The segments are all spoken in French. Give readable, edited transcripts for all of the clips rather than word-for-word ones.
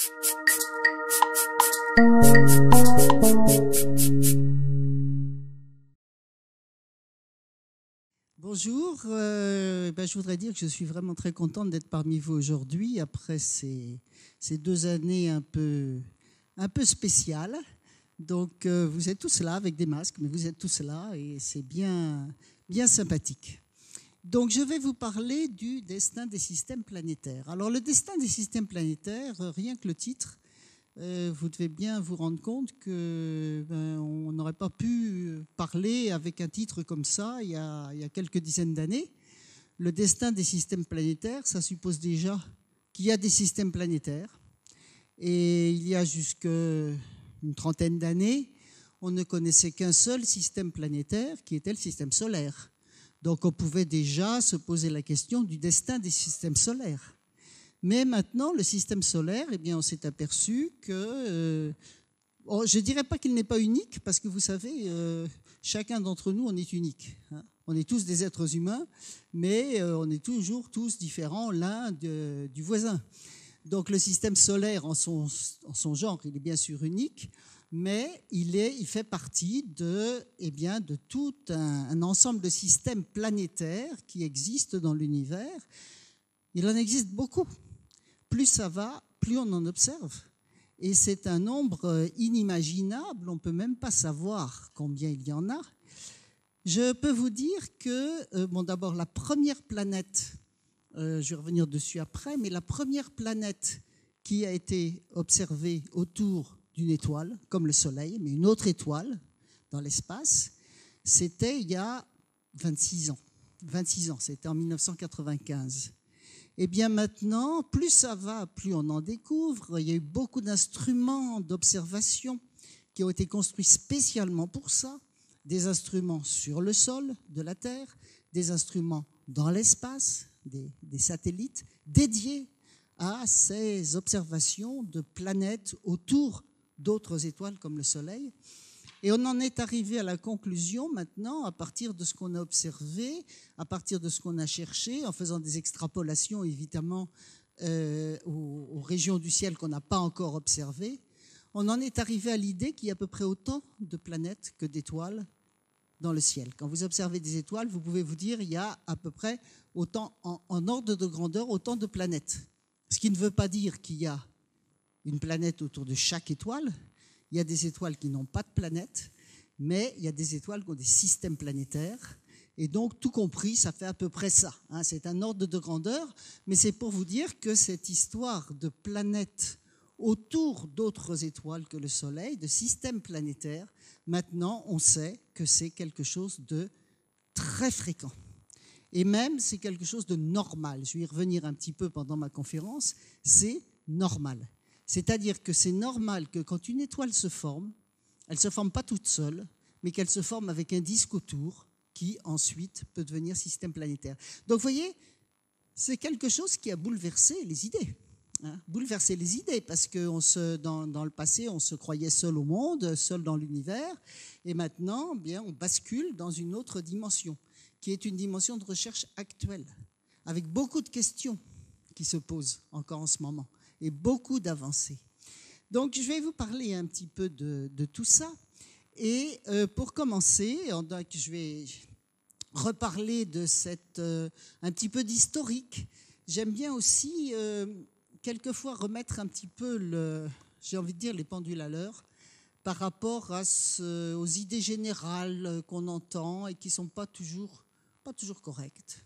Bonjour, je voudrais dire que je suis vraiment très contente d'être parmi vous aujourd'hui après ces 2 années un peu spéciales. Donc vous êtes tous là avec des masques, mais vous êtes tous là et c'est bien sympathique. Donc je vais vous parler du destin des systèmes planétaires. Alors le destin des systèmes planétaires, rien que le titre, vous devez bien vous rendre compte qu'on n'aurait pas pu parler avec un titre comme ça il y a quelques dizaines d'années. Le destin des systèmes planétaires, ça suppose déjà qu'il y a des systèmes planétaires. Et il y a jusqu'à une trentaine d'années, on ne connaissait qu'un seul système planétaire qui était le système solaire. Donc on pouvait déjà se poser la question du destin des systèmes solaires. Mais maintenant, le système solaire, on s'est aperçu que, je ne dirais pas qu'il n'est pas unique, parce que vous savez, chacun d'entre nous, on est unique. Hein. On est tous des êtres humains, mais on est toujours tous différents l'un du voisin. Donc le système solaire, en son genre, il est bien sûr unique, mais il fait partie de tout un ensemble de systèmes planétaires qui existent dans l'univers. Il en existe beaucoup. Plus ça va, plus on en observe. Et c'est un nombre inimaginable, on ne peut même pas savoir combien il y en a. Je peux vous dire que, d'abord, la première planète, je vais revenir dessus après, mais la première planète qui a été observée autour d'une étoile, comme le Soleil, mais une autre étoile dans l'espace, c'était il y a 26 ans. 26 ans, c'était en 1995. Eh bien maintenant, plus ça va, plus on en découvre. Il y a eu beaucoup d'instruments d'observation qui ont été construits spécialement pour ça. Des instruments sur le sol de la Terre, des instruments dans l'espace, des satellites dédiés à ces observations de planètes autour d'autres étoiles comme le Soleil. Et on en est arrivé à la conclusion maintenant, à partir de ce qu'on a observé, à partir de ce qu'on a cherché, en faisant des extrapolations évidemment aux régions du ciel qu'on n'a pas encore observées, on en est arrivé à l'idée qu'il y a à peu près autant de planètes que d'étoiles dans le ciel. Quand vous observez des étoiles, vous pouvez vous dire qu'il y a à peu près autant, en ordre de grandeur, autant de planètes. Ce qui ne veut pas dire qu'il y a une planète autour de chaque étoile. Il y a des étoiles qui n'ont pas de planète, mais il y a des étoiles qui ont des systèmes planétaires. Et donc, tout compris, ça fait à peu près ça. Hein. C'est un ordre de grandeur, mais c'est pour vous dire que cette histoire de planètes autour d'autres étoiles que le Soleil, de systèmes planétaires, maintenant, on sait que c'est quelque chose de très fréquent. Et même, c'est quelque chose de normal. Je vais y revenir un petit peu pendant ma conférence. C'est normal. C'est-à-dire que c'est normal que quand une étoile se forme, elle ne se forme pas toute seule, mais qu'elle se forme avec un disque autour qui ensuite peut devenir système planétaire. Donc vous voyez, c'est quelque chose qui a bouleversé les idées. Hein, bouleversé les idées parce que dans le passé, on se croyait seul au monde, seul dans l'univers, et maintenant, on bascule dans une autre dimension, qui est une dimension de recherche actuelle, avec beaucoup de questions qui se posent encore en ce moment. Et beaucoup d'avancées. Donc, je vais vous parler un petit peu de tout ça. Et pour commencer, je vais reparler de un petit peu d'historique. J'aime bien aussi, quelquefois, remettre un petit peu, j'ai envie de dire, les pendules à l'heure par rapport aux idées générales qu'on entend et qui ne sont pas toujours correctes.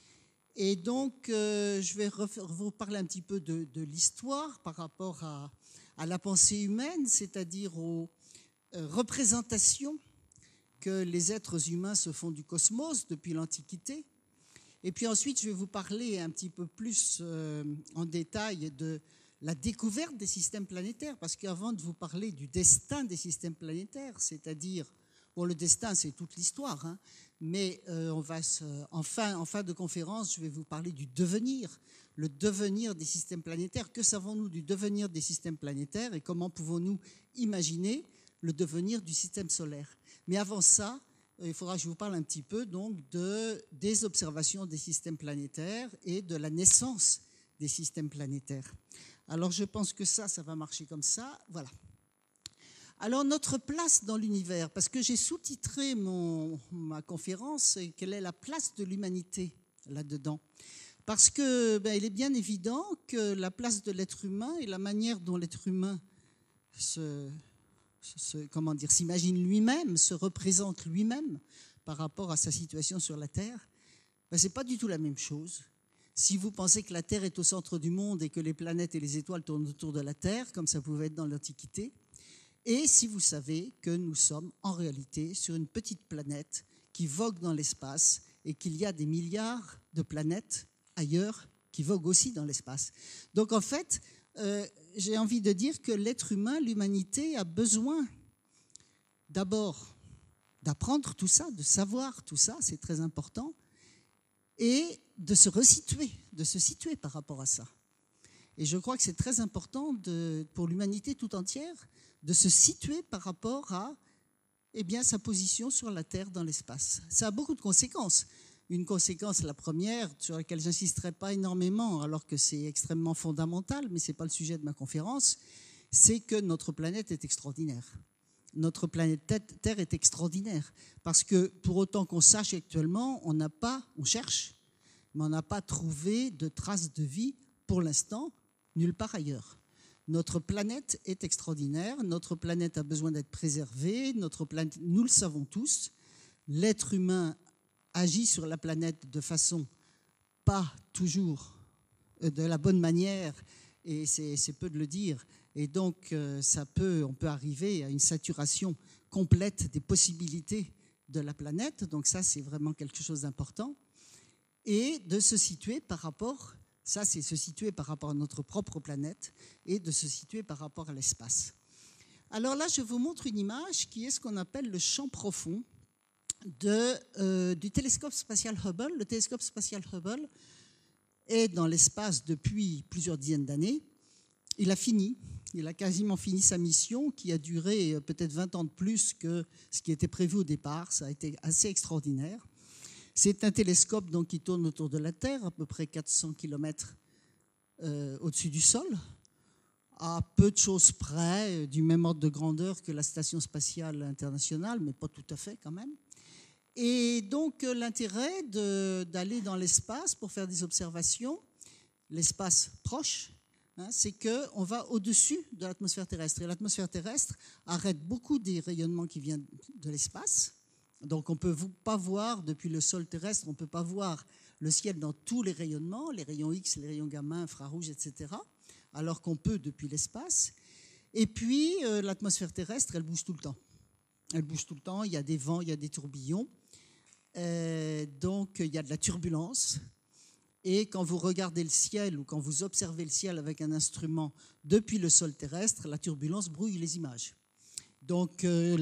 Et donc, je vais vous parler un petit peu de l'histoire par rapport à la pensée humaine, c'est-à-dire aux représentations que les êtres humains se font du cosmos depuis l'Antiquité. Et puis ensuite, je vais vous parler un petit peu plus en détail de la découverte des systèmes planétaires, parce qu'avant de vous parler du destin des systèmes planétaires, c'est-à-dire, le destin, c'est toute l'histoire, hein, mais en fin de conférence, je vais vous parler du devenir, le devenir des systèmes planétaires. Que savons-nous du devenir des systèmes planétaires et comment pouvons-nous imaginer le devenir du système solaire? Mais avant ça, il faudra que je vous parle un petit peu donc des observations des systèmes planétaires et de la naissance des systèmes planétaires. Alors je pense que ça va marcher comme ça. Voilà. Alors notre place dans l'univers, parce que j'ai sous-titré ma conférence, quelle est la place de l'humanité là-dedans. Parce que il est bien évident que la place de l'être humain et la manière dont l'être humain s'imagine lui-même, se représente lui-même par rapport à sa situation sur la Terre, ce n'est pas du tout la même chose. Si vous pensez que la Terre est au centre du monde et que les planètes et les étoiles tournent autour de la Terre, comme ça pouvait être dans l'Antiquité, et si vous savez que nous sommes en réalité sur une petite planète qui vogue dans l'espace et qu'il y a des milliards de planètes ailleurs qui voguent aussi dans l'espace. Donc en fait, j'ai envie de dire que l'être humain, l'humanité, a besoin d'abord d'apprendre tout ça, de savoir tout ça, c'est très important, et de se situer par rapport à ça. Et je crois que c'est très important pour l'humanité tout entière de se situer par rapport à sa position sur la Terre dans l'espace. Ça a beaucoup de conséquences. Une conséquence, la première, sur laquelle je n'insisterai pas énormément, alors que c'est extrêmement fondamental, mais ce n'est pas le sujet de ma conférence, c'est que notre planète est extraordinaire. Notre planète Terre est extraordinaire, parce que pour autant qu'on sache actuellement, on cherche, mais on n'a pas trouvé de traces de vie, pour l'instant, nulle part ailleurs. Notre planète est extraordinaire, notre planète a besoin d'être préservée, notre planète, nous le savons tous, l'être humain agit sur la planète de façon pas toujours de la bonne manière, et c'est peu de le dire, et donc on peut arriver à une saturation complète des possibilités de la planète, donc ça c'est vraiment quelque chose d'important, et de se situer par rapport, ça c'est se situer par rapport à notre propre planète, et de se situer par rapport à l'espace. Alors là je vous montre une image qui est ce qu'on appelle le champ profond du télescope spatial Hubble. Le télescope spatial Hubble est dans l'espace depuis plusieurs dizaines d'années. Il a quasiment fini sa mission qui a duré peut-être 20 ans de plus que ce qui était prévu au départ. Ça a été assez extraordinaire. C'est un télescope donc, qui tourne autour de la Terre, à peu près 400 km au-dessus du sol, à peu de choses près, du même ordre de grandeur que la Station spatiale internationale, mais pas tout à fait quand même. Et donc l'intérêt d'aller dans l'espace pour faire des observations, l'espace proche, c'est qu'on va au-dessus de l'atmosphère terrestre. Et l'atmosphère terrestre arrête beaucoup des rayonnements qui viennent de l'espace. Donc on ne peut pas voir, depuis le sol terrestre, on ne peut pas voir le ciel dans tous les rayonnements, les rayons X, les rayons gamma, infrarouges, etc., alors qu'on peut depuis l'espace. Et puis l'atmosphère terrestre, elle bouge tout le temps. Elle bouge tout le temps, il y a des vents, il y a des tourbillons. Donc il y a de la turbulence, et quand vous regardez le ciel ou quand vous observez le ciel avec un instrument depuis le sol terrestre, la turbulence brouille les images. Donc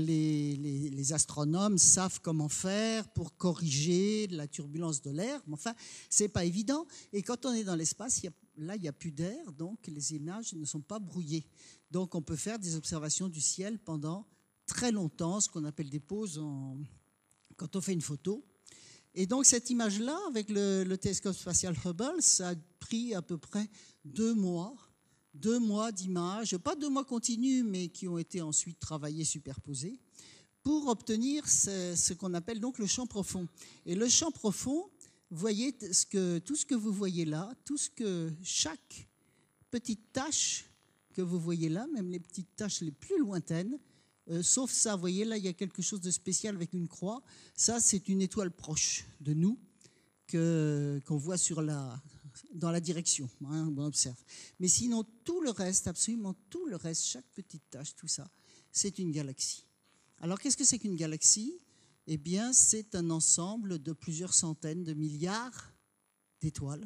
les astronomes savent comment faire pour corriger la turbulence de l'air, mais enfin c'est pas évident, et quand on est dans l'espace, là il n'y a plus d'air, donc les images ne sont pas brouillées. Donc on peut faire des observations du ciel pendant très longtemps, ce qu'on appelle des pauses quand on fait une photo. Et donc cette image-là, avec le télescope spatial Hubble, ça a pris à peu près 2 mois d'images, pas 2 mois continus, mais qui ont été ensuite travaillés, superposés, pour obtenir ce qu'on appelle donc le champ profond. Et le champ profond, vous voyez tout ce que vous voyez là, chaque petite tache que vous voyez là, même les petites taches les plus lointaines, sauf ça, vous voyez là, il y a quelque chose de spécial avec une croix. Ça, c'est une étoile proche de nous qu'on voit dans la direction, on observe. Mais sinon, tout le reste, absolument tout le reste, chaque petite tache, tout ça, c'est une galaxie. Alors, qu'est-ce que c'est qu'une galaxie ? Eh bien, c'est un ensemble de plusieurs centaines de milliards d'étoiles.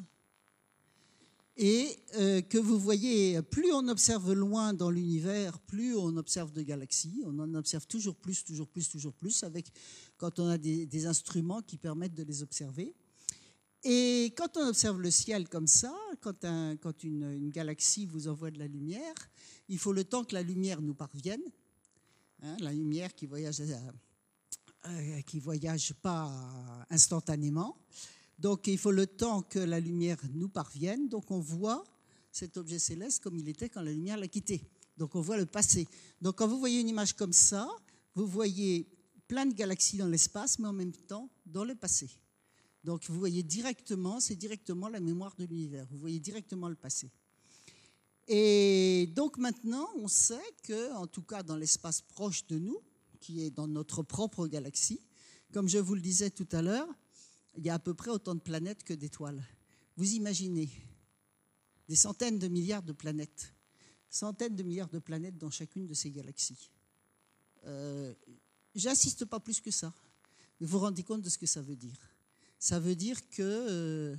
Et que vous voyez, plus on observe loin dans l'univers, plus on observe de galaxies. On en observe toujours plus, quand on a des instruments qui permettent de les observer. Et quand on observe le ciel comme ça, quand une galaxie vous envoie de la lumière, il faut le temps que la lumière nous parvienne. La lumière qui voyage pas instantanément. Donc il faut le temps que la lumière nous parvienne. Donc on voit cet objet céleste comme il était quand la lumière l'a quitté. Donc on voit le passé. Donc quand vous voyez une image comme ça, vous voyez plein de galaxies dans l'espace, mais en même temps dans le passé. Donc vous voyez directement, c'est directement la mémoire de l'univers. Vous voyez directement le passé. Et donc maintenant, on sait que, en tout cas dans l'espace proche de nous, qui est dans notre propre galaxie, comme je vous le disais tout à l'heure, il y a à peu près autant de planètes que d'étoiles. Vous imaginez des centaines de milliards de planètes dans chacune de ces galaxies. J'insiste pas plus que ça, mais vous vous rendez compte de ce que ça veut dire. Ça veut dire que,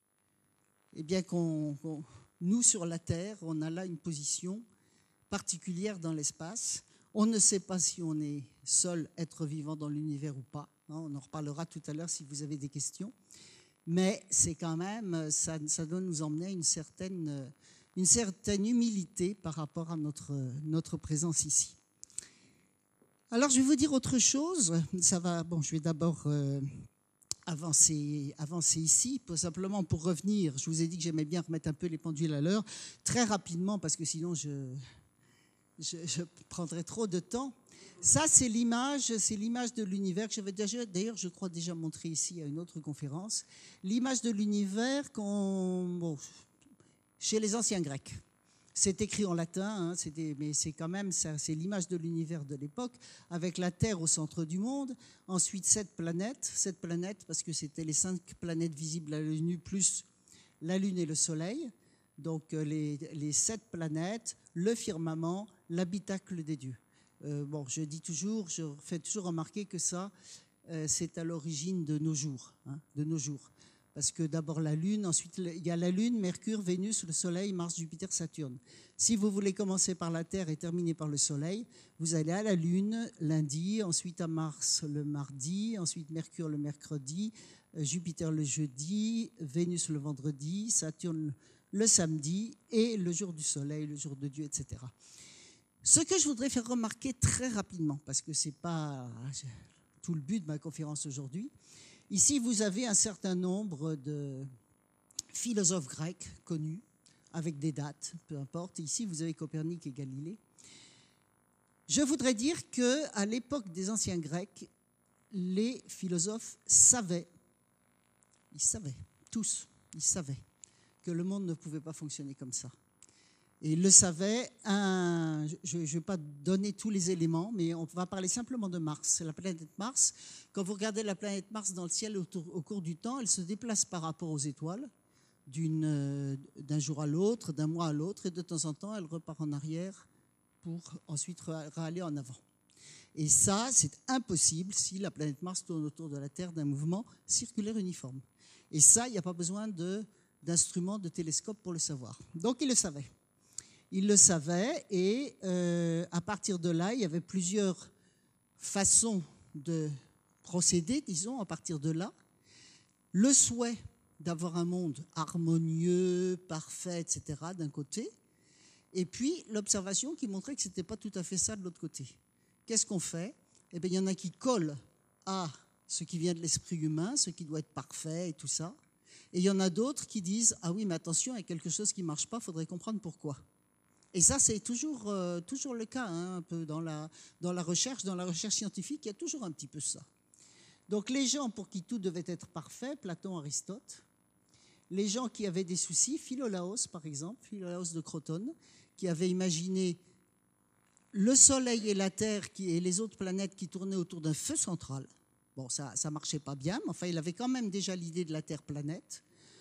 nous, sur la Terre, on a là une position particulière dans l'espace. On ne sait pas si on est seul être vivant dans l'univers ou pas. On en reparlera tout à l'heure si vous avez des questions. Mais c'est quand même, ça doit nous emmener à une certaine humilité par rapport à notre présence ici. Alors, je vais vous dire autre chose. Je vais d'abord avancer ici, simplement pour revenir. Je vous ai dit que j'aimais bien remettre un peu les pendules à l'heure, très rapidement, parce que sinon je prendrais trop de temps. Ça, c'est l'image de l'univers que j'avais d'ailleurs, je crois, déjà montré ici à une autre conférence. L'image de l'univers chez les anciens Grecs. C'est écrit en latin, mais c'est quand même c'est l'image de l'univers de l'époque, avec la Terre au centre du monde. Ensuite, 7 planètes, parce que c'était les 5 planètes visibles à l'œil nu, plus la Lune et le Soleil. Donc les 7 planètes, le firmament, l'habitacle des dieux. Je fais toujours remarquer que ça, c'est à l'origine de nos jours. Parce que d'abord la Lune, ensuite il y a la Lune, Mercure, Vénus, le Soleil, Mars, Jupiter, Saturne. Si vous voulez commencer par la Terre et terminer par le Soleil, vous allez à la Lune lundi, ensuite à Mars le mardi, ensuite Mercure le mercredi, Jupiter le jeudi, Vénus le vendredi, Saturne le samedi et le jour du Soleil, le jour de Dieu, etc. Ce que je voudrais faire remarquer très rapidement, parce que ce n'est pas tout le but de ma conférence aujourd'hui, ici, vous avez un certain nombre de philosophes grecs connus, avec des dates, peu importe. Ici, vous avez Copernic et Galilée. Je voudrais dire qu'à l'époque des anciens Grecs, les philosophes savaient, tous, que le monde ne pouvait pas fonctionner comme ça. Et ils le savaient, je ne vais pas donner tous les éléments, mais on va parler simplement de Mars. C'est la planète Mars. Quand vous regardez la planète Mars dans le ciel au cours du temps, elle se déplace par rapport aux étoiles, d'un jour à l'autre, d'un mois à l'autre, et de temps en temps, elle repart en arrière pour ensuite aller en avant. Et ça, c'est impossible si la planète Mars tourne autour de la Terre d'un mouvement circulaire uniforme. Et ça, il n'y a pas besoin d'instruments, de télescopes pour le savoir. Donc, ils le savaient. Il le savait et à partir de là, il y avait plusieurs façons de procéder, disons, à partir de là. Le souhait d'avoir un monde harmonieux, parfait, etc., d'un côté, et puis l'observation qui montrait que ce n'était pas tout à fait ça de l'autre côté. Qu'est-ce qu'on fait ? Eh bien, il y en a qui collent à ce qui vient de l'esprit humain, ce qui doit être parfait et tout ça, et il y en a d'autres qui disent « Ah oui, mais attention, il y a quelque chose qui ne marche pas, il faudrait comprendre pourquoi ». Et ça, c'est toujours le cas, un peu dans la recherche scientifique, il y a toujours un petit peu ça. Donc les gens pour qui tout devait être parfait, Platon, Aristote, les gens qui avaient des soucis, Philolaos par exemple, Philolaos de Crotone, qui avait imaginé le Soleil et la Terre et les autres planètes qui tournaient autour d'un feu central. Bon, ça ne marchait pas bien, mais enfin, il avait quand même déjà l'idée de la Terre-planète.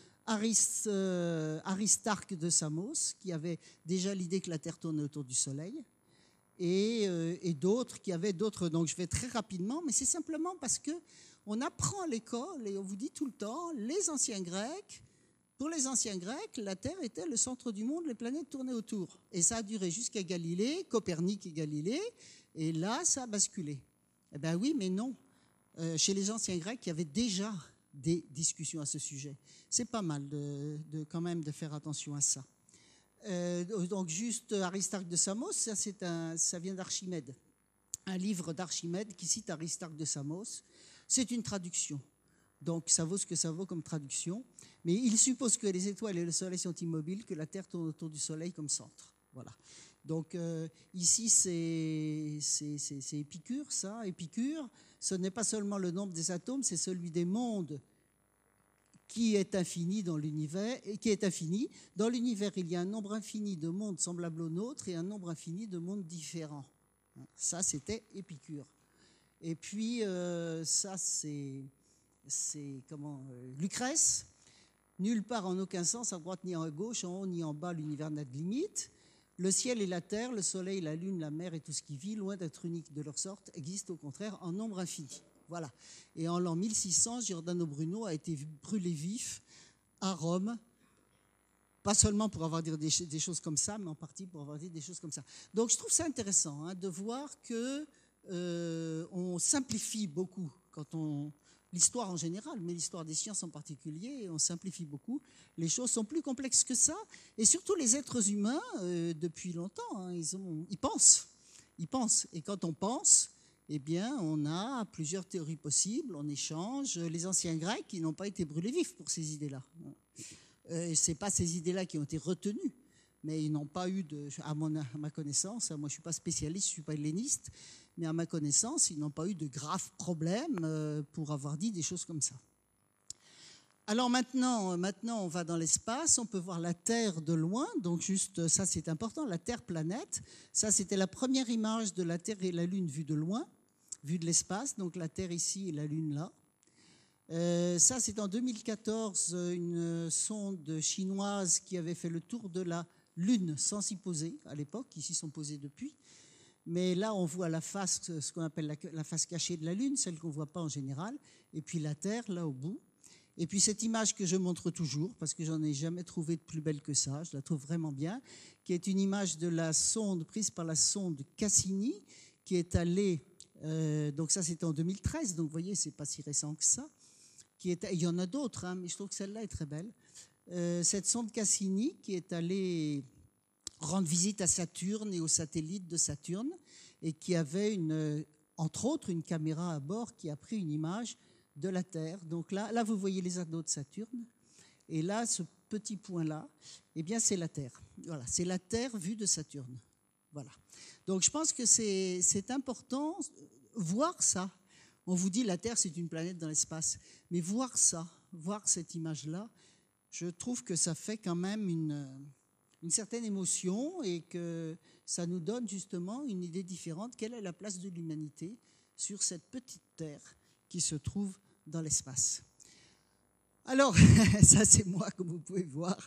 Aristarque de Samos, qui avait déjà l'idée que la Terre tournait autour du Soleil, et d'autres qui avaient d'autres. Donc je vais très rapidement, mais c'est simplement parce qu'on apprend à l'école et on vous dit tout le temps, pour les anciens Grecs, la Terre était le centre du monde, les planètes tournaient autour. Et ça a duré jusqu'à Galilée, Copernic et Galilée, et là, ça a basculé. Eh bien oui, mais non. Chez les anciens Grecs, il y avait déjà des discussions à ce sujet. C'est pas mal quand même de faire attention à ça. Donc juste Aristarque de Samos, ça vient d'Archimède. Un livre d'Archimède qui cite Aristarque de Samos. C'est une traduction. Donc ça vaut ce que ça vaut comme traduction. Mais il suppose que les étoiles et le Soleil sont immobiles, que la Terre tourne autour du Soleil comme centre. Voilà. Donc ici, c'est Épicure, ça. Épicure, ce n'est pas seulement le nombre des atomes, c'est celui des mondes qui est infini dans l'univers. Qui est infini. Dans l'univers, il y a un nombre infini de mondes semblables aux nôtres et un nombre infini de mondes différents. Ça, c'était Épicure. Et puis, ça, c'est Lucrèce. Nulle part, en aucun sens, à droite ni à gauche, en haut ni en bas, l'univers n'a de limite. Le ciel et la terre, le soleil, la lune, la mer et tout ce qui vit, loin d'être unique de leur sorte, existent au contraire en nombre infini. Voilà. Et en l'an 1600, Giordano Bruno a été brûlé vif à Rome, pas seulement pour avoir dit des choses comme ça, mais en partie pour avoir dit des choses comme ça. Donc je trouve ça intéressant de voir que on simplifie beaucoup quand on... L'histoire en général, mais l'histoire des sciences en particulier, on simplifie beaucoup. Les choses sont plus complexes que ça. Et surtout, les êtres humains, depuis longtemps, ils pensent. Ils pensent. Et quand on pense, eh bien, on a plusieurs théories possibles, on échange. Les anciens Grecs, ils n'ont pas été brûlés vifs pour ces idées-là. Ce n'est pas ces idées-là qui ont été retenues, mais ils n'ont pas eu, à ma connaissance, moi je ne suis pas spécialiste, je ne suis pas helléniste, mais à ma connaissance, ils n'ont pas eu de graves problèmes pour avoir dit des choses comme ça. Alors maintenant, on va dans l'espace, on peut voir la Terre de loin, donc juste ça c'est important, la Terre-planète. Ça c'était la première image de la Terre et la Lune vue de loin, vue de l'espace, donc la Terre ici et la Lune là. Ça c'est en 2014, une sonde chinoise qui avait fait le tour de la Lune sans s'y poser à l'époque, qui s'y sont posés depuis. Mais là, on voit la face, ce qu'on appelle la face cachée de la Lune, celle qu'on ne voit pas en général, et puis la Terre, là au bout. Et puis cette image que je montre toujours, parce que j'en ai jamais trouvé de plus belle que ça, je la trouve vraiment bien, qui est une image de la sonde prise par la sonde Cassini, qui est allée, donc ça c'était en 2013, donc vous voyez, c'est pas si récent que ça. Il y en a d'autres, mais je trouve que celle-là est très belle. Cette sonde Cassini qui est allée rendre visite à Saturne et aux satellites de Saturne, et qui avait entre autres une caméra à bord qui a pris une image de la Terre. Donc là vous voyez les anneaux de Saturne, et là ce petit point-là, eh bien c'est la Terre. Voilà, c'est la Terre vue de Saturne. Voilà. Donc je pense que c'est important voir ça. On vous dit la Terre c'est une planète dans l'espace, mais voir ça, voir cette image-là, je trouve que ça fait quand même une certaine émotion et que ça nous donne justement une idée différente. Quelle est la place de l'humanité sur cette petite Terre qui se trouve dans l'espace? Alors, ça c'est moi, comme vous pouvez voir.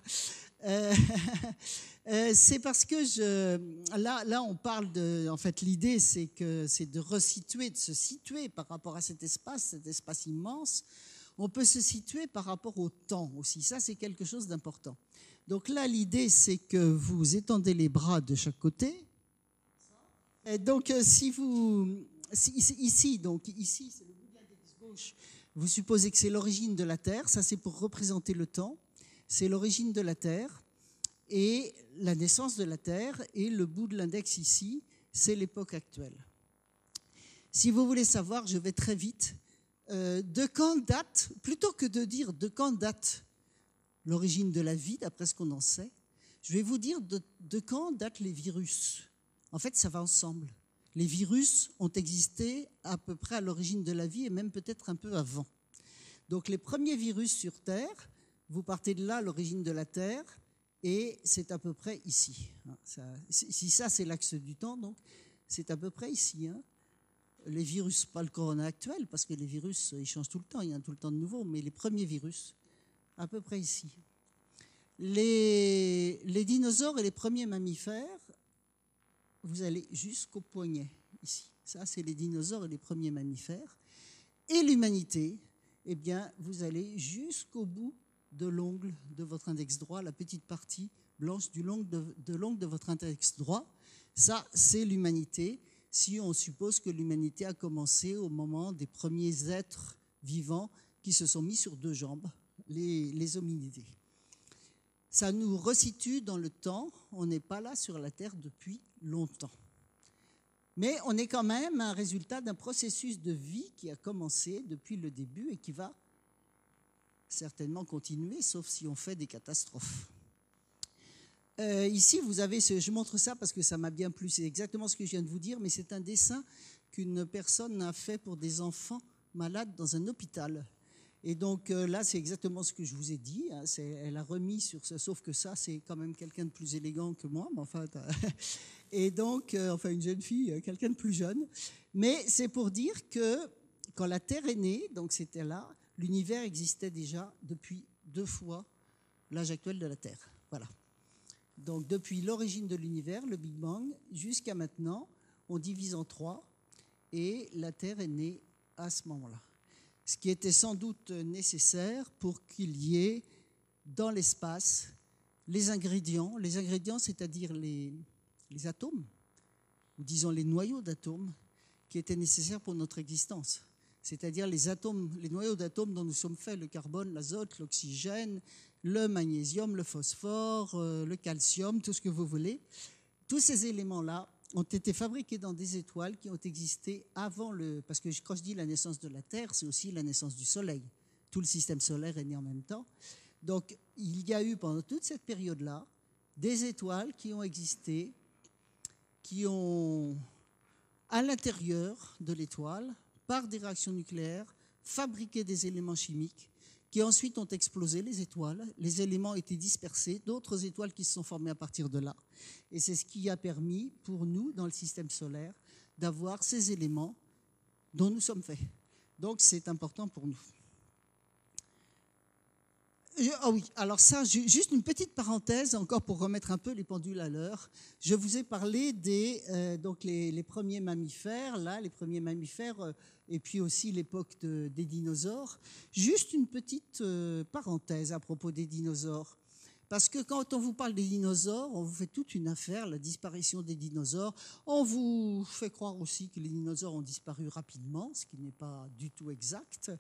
C'est parce que là on parle de... En fait, l'idée c'est de resituer, de se situer par rapport à cet espace immense. On peut se situer par rapport au temps aussi. Ça, c'est quelque chose d'important. Donc là, l'idée, c'est que vous étendez les bras de chaque côté. Et donc, ici, c'est le bout de l'index gauche. Vous supposez que c'est l'origine de la Terre. Ça, c'est pour représenter le temps. C'est l'origine de la Terre et la naissance de la Terre. Et le bout de l'index ici, c'est l'époque actuelle. Si vous voulez savoir, je vais très vite. De quand date, plutôt que de dire de quand date l'origine de la vie, d'après ce qu'on en sait, je vais vous dire de quand datent les virus. En fait, ça va ensemble. Les virus ont existé à peu près à l'origine de la vie et même peut-être un peu avant. Donc les premiers virus sur Terre, vous partez de là, l'origine de la Terre, et c'est à peu près ici. Si ça, c'est l'axe du temps, donc c'est à peu près ici. Les virus, pas le corona actuel, parce que les virus, ils changent tout le temps, il y a tout le temps de nouveau, mais les premiers virus, à peu près ici. Les dinosaures et les premiers mammifères, vous allez jusqu'au poignet, ici. Ça, c'est les dinosaures et les premiers mammifères. Et l'humanité, eh bien, vous allez jusqu'au bout de l'ongle de votre index droit, la petite partie blanche de l'ongle de votre index droit. Ça, c'est l'humanité. Si on suppose que l'humanité a commencé au moment des premiers êtres vivants qui se sont mis sur deux jambes, les hominidés. Ça nous resitue dans le temps, on n'est pas là sur la Terre depuis longtemps. Mais on est quand même un résultat d'un processus de vie qui a commencé depuis le début et qui va certainement continuer, sauf si on fait des catastrophes. Ici, vous avez, je montre ça parce que ça m'a bien plu, c'est exactement ce que je viens de vous dire, mais c'est un dessin qu'une personne a fait pour des enfants malades dans un hôpital. Et donc là, c'est exactement ce que je vous ai dit, hein, elle a remis sur ça, sauf que ça, c'est quand même quelqu'un de plus élégant que moi, mais enfin, et donc, enfin une jeune fille, quelqu'un de plus jeune. Mais c'est pour dire que quand la Terre est née, donc c'était là, l'univers existait déjà depuis 2 fois l'âge actuel de la Terre. Voilà. Donc depuis l'origine de l'univers, le Big Bang, jusqu'à maintenant, on divise en 3 et la Terre est née à ce moment-là. Ce qui était sans doute nécessaire pour qu'il y ait dans l'espace les ingrédients, c'est-à-dire les atomes, ou disons les noyaux d'atomes, qui étaient nécessaires pour notre existence. C'est-à-dire les atomes, les noyaux d'atomes dont nous sommes faits, le carbone, l'azote, l'oxygène, le magnésium, le phosphore, le calcium, tout ce que vous voulez. Tous ces éléments-là ont été fabriqués dans des étoiles qui ont existé avant le... Parce que quand je dis la naissance de la Terre, c'est aussi la naissance du Soleil. Tout le système solaire est né en même temps. Donc, il y a eu pendant toute cette période-là des étoiles qui ont existé, qui ont, à l'intérieur de l'étoile, par des réactions nucléaires, fabriqué des éléments chimiques qui ensuite ont explosé les étoiles. Les éléments ont été dispersés, d'autres étoiles qui se sont formées à partir de là. Et c'est ce qui a permis pour nous, dans le système solaire, d'avoir ces éléments dont nous sommes faits. Donc c'est important pour nous. Ah oui, alors ça, juste une petite parenthèse, encore pour remettre un peu les pendules à l'heure. Je vous ai parlé donc les premiers mammifères, là, les premiers mammifères, et puis aussi l'époque des dinosaures. Juste une petite parenthèse à propos des dinosaures. Parce que quand on vous parle des dinosaures, on vous fait toute une affaire, la disparition des dinosaures. On vous fait croire aussi que les dinosaures ont disparu rapidement, ce qui n'est pas du tout exact.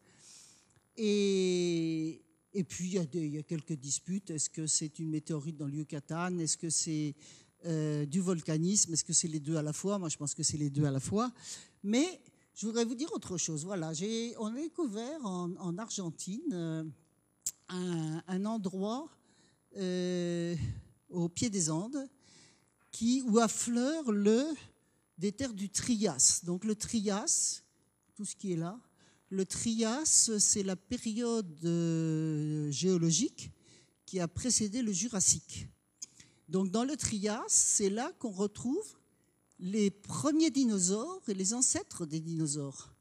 Et puis, il y a quelques disputes. Est-ce que c'est une météorite dans le Yucatan? Est-ce que c'est du volcanisme? Est-ce que c'est les deux à la fois? Moi, je pense que c'est les deux à la fois. Mais je voudrais vous dire autre chose. Voilà, on a découvert en Argentine un endroit au pied des Andes où affleure des terres du Trias. Donc le Trias, tout ce qui est là, le Trias, c'est la période géologique qui a précédé le Jurassique. Donc dans le Trias, c'est là qu'on retrouve les premiers dinosaures et les ancêtres des dinosaures.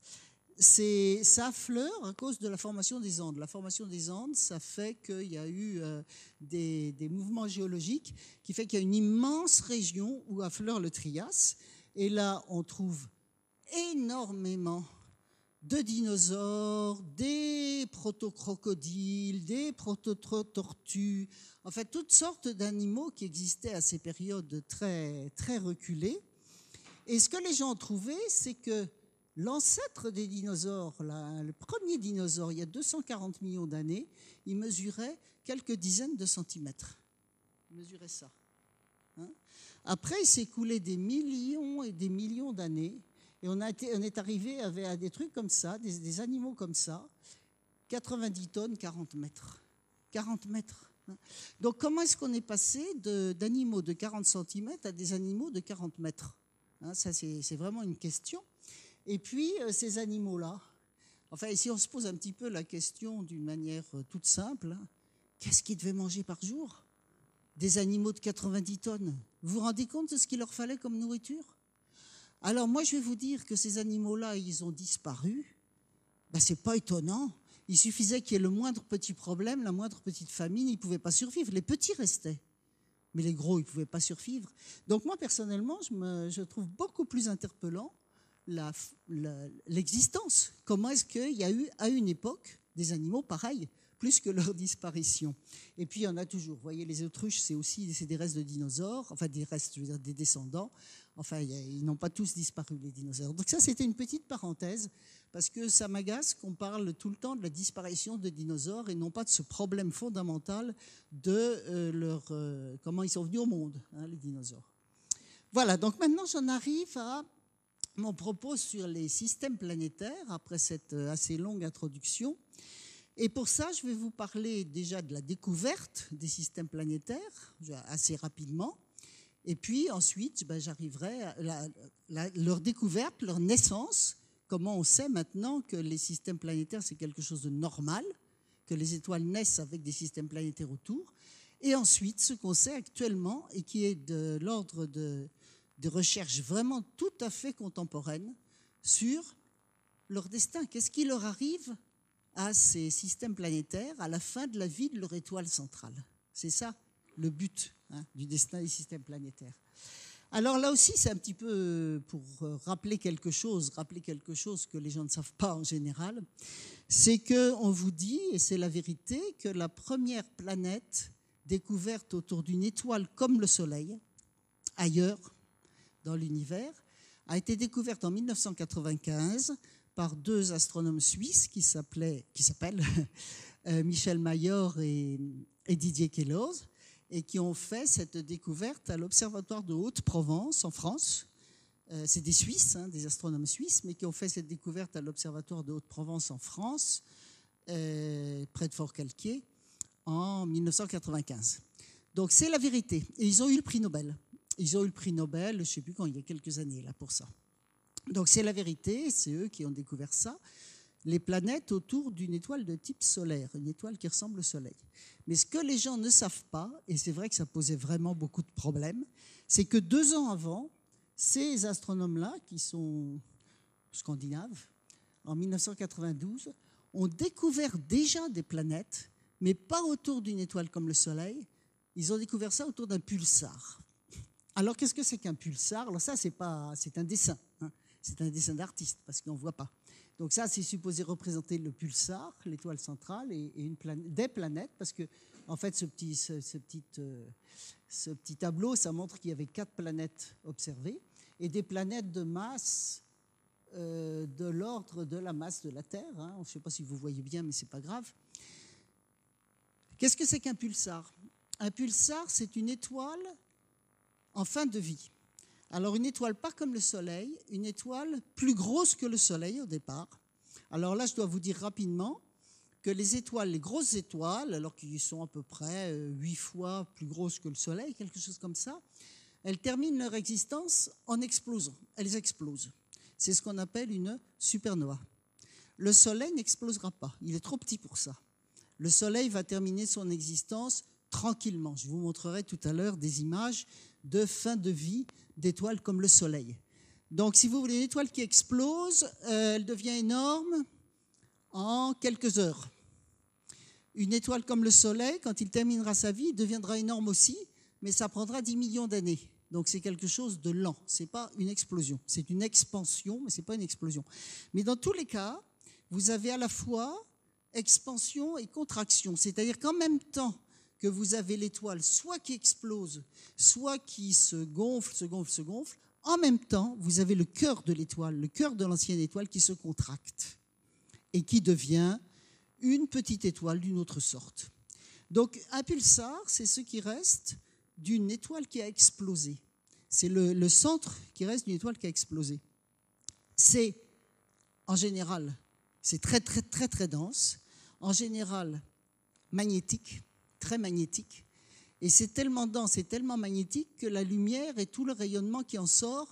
Ça affleure à cause de la formation des Andes. La formation des Andes, ça fait qu'il y a eu des mouvements géologiques qui fait qu'il y a une immense région où affleure le Trias. Et là, on trouve énormément de dinosaures, des proto-crocodiles, des proto-tortues, en fait toutes sortes d'animaux qui existaient à ces périodes très, très reculées. Et ce que les gens ont trouvé, c'est que l'ancêtre des dinosaures, le premier dinosaure, il y a 240 millions d'années, il mesurait quelques dizaines de centimètres. Il mesurait ça. Hein? Après, il s'est écoulé des millions et des millions d'années. Et on est arrivé à des trucs comme ça, des animaux comme ça, 90 tonnes, 40 mètres. 40 mètres. Hein. Donc comment est-ce qu'on est passé d'animaux de 40 cm à des animaux de 40 mètres? Hein, ça, c'est vraiment une question. Et puis, ces animaux-là, enfin, si on se pose un petit peu la question d'une manière toute simple, hein, qu'est-ce qu'ils devaient manger par jour? Des animaux de 90 tonnes. Vous vous rendez compte de ce qu'il leur fallait comme nourriture? Alors moi, je vais vous dire que ces animaux-là, ils ont disparu. Ben, c'est pas étonnant. Il suffisait qu'il y ait le moindre petit problème, la moindre petite famine, ils ne pouvaient pas survivre. Les petits restaient, mais les gros, ils ne pouvaient pas survivre. Donc moi, personnellement, je trouve beaucoup plus interpellant l'existence. Comment est-ce qu'il y a eu, à une époque, des animaux pareils, plus que leur disparition. Et puis, il y en a toujours. Vous voyez, les autruches, c'est des restes de dinosaures, enfin des restes, je veux dire, des descendants. Enfin, ils n'ont pas tous disparu, les dinosaures. Donc ça, c'était une petite parenthèse, parce que ça m'agace qu'on parle tout le temps de la disparition des dinosaures et non pas de ce problème fondamental de comment ils sont venus au monde, hein, les dinosaures. Voilà, donc maintenant, j'en arrive à mon propos sur les systèmes planétaires, après cette assez longue introduction. Et pour ça, je vais vous parler déjà de la découverte des systèmes planétaires, assez rapidement. Et puis ensuite, j'arriverai à leur découverte, leur naissance, comment on sait maintenant que les systèmes planétaires, c'est quelque chose de normal, que les étoiles naissent avec des systèmes planétaires autour. Et ensuite, ce qu'on sait actuellement, et qui est de l'ordre de recherches vraiment tout à fait contemporaines, sur leur destin. Qu'est-ce qui leur arrive à ces systèmes planétaires à la fin de la vie de leur étoile centrale? C'est ça le but du destin des systèmes planétaires. Alors là aussi, c'est un petit peu pour rappeler quelque chose que les gens ne savent pas en général, c'est qu'on vous dit, et c'est la vérité, que la première planète découverte autour d'une étoile comme le Soleil, ailleurs dans l'univers, a été découverte en 1995 par deux astronomes suisses qui s'appellent Michel Mayor et Didier Queloz, et qui ont fait cette découverte à l'Observatoire de Haute-Provence en France. C'est des Suisses, des astronomes suisses, mais qui ont fait cette découverte à l'Observatoire de Haute-Provence en France, près de Fort-Calquier, en 1995. Donc c'est la vérité. Et ils ont eu le prix Nobel. Ils ont eu le prix Nobel, je ne sais plus quand, il y a quelques années, là, pour ça. Donc c'est la vérité, c'est eux qui ont découvert ça. Les planètes autour d'une étoile de type solaire, une étoile qui ressemble au Soleil. Mais ce que les gens ne savent pas, et c'est vrai que ça posait vraiment beaucoup de problèmes, c'est que 2 ans avant, ces astronomes-là, qui sont scandinaves, en 1992, ont découvert déjà des planètes, mais pas autour d'une étoile comme le Soleil. Ils ont découvert ça autour d'un pulsar. Alors qu'est-ce que c'est qu'un pulsar? Alors ça, c'est un dessin, c'est un dessin d'artiste, parce qu'on ne voit pas. Donc ça, c'est supposé représenter le pulsar, l'étoile centrale, et des planètes, parce que en fait, ce petit tableau, ça montre qu'il y avait 4 planètes observées, et des planètes de masse de l'ordre de la masse de la Terre. Je ne sais pas si vous voyez bien, mais ce n'est pas grave. Qu'est-ce que c'est qu'un pulsar? Un pulsar, c'est une étoile en fin de vie. Alors une étoile pas comme le Soleil, une étoile plus grosse que le Soleil au départ. Alors là, je dois vous dire rapidement que les grosses étoiles, alors qu'ils sont à peu près 8 fois plus grosses que le Soleil, quelque chose comme ça, elles terminent leur existence en explosant. Elles explosent. C'est ce qu'on appelle une supernova. Le Soleil n'explosera pas, il est trop petit pour ça. Le Soleil va terminer son existence tranquillement. Je vous montrerai tout à l'heure des images de fin de vie d'étoiles comme le Soleil. Donc, si vous voulez une étoile qui explose, elle devient énorme en quelques heures. Une étoile comme le Soleil, quand il terminera sa vie, deviendra énorme aussi, mais ça prendra 10 millions d'années. Donc, c'est quelque chose de lent. Ce n'est pas une explosion. C'est une expansion, mais ce n'est pas une explosion. Mais dans tous les cas, vous avez à la fois expansion et contraction. C'est-à-dire qu'en même temps que vous avez l'étoile soit qui explose, soit qui se gonfle, en même temps, vous avez le cœur de l'étoile, le cœur de l'ancienne étoile qui se contracte et qui devient une petite étoile d'une autre sorte. Donc, un pulsar, c'est ce qui reste d'une étoile qui a explosé. C'est le centre qui reste d'une étoile qui a explosé. C'est, en général, c'est très, très, très, très dense. En général, magnétique, très magnétique. Et c'est tellement dense et tellement magnétique que la lumière et tout le rayonnement qui en sort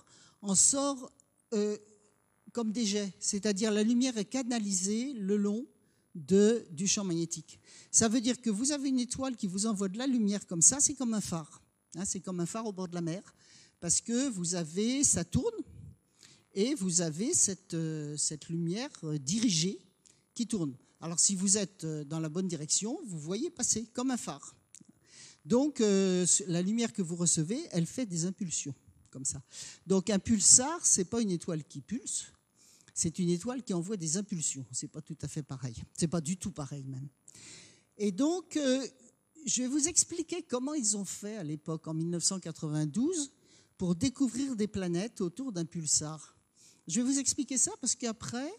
comme des jets. C'est-à-dire la lumière est canalisée le long du champ magnétique. Ça veut dire que vous avez une étoile qui vous envoie de la lumière comme ça, c'est comme un phare. C'est comme un phare au bord de la mer. Parce que ça tourne et vous avez cette lumière dirigée qui tourne. Alors si vous êtes dans la bonne direction, vous voyez passer comme un phare. Donc la lumière que vous recevez, elle fait des impulsions comme ça. Donc un pulsar, ce n'est pas une étoile qui pulse, c'est une étoile qui envoie des impulsions. Ce n'est pas tout à fait pareil, ce n'est pas du tout pareil même. Et donc je vais vous expliquer comment ils ont fait à l'époque, en 1992, pour découvrir des planètes autour d'un pulsar. Je vais vous expliquer ça parce qu'après,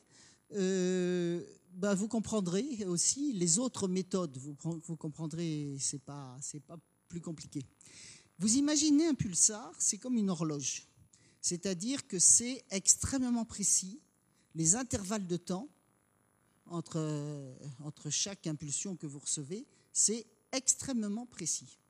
vous comprendrez aussi les autres méthodes. Vous comprendrez, c'est pas plus compliqué. Vous imaginez un pulsar, c'est comme une horloge. C'est-à-dire que c'est extrêmement précis, les intervalles de temps, entre chaque impulsion que vous recevez, c'est extrêmement précis.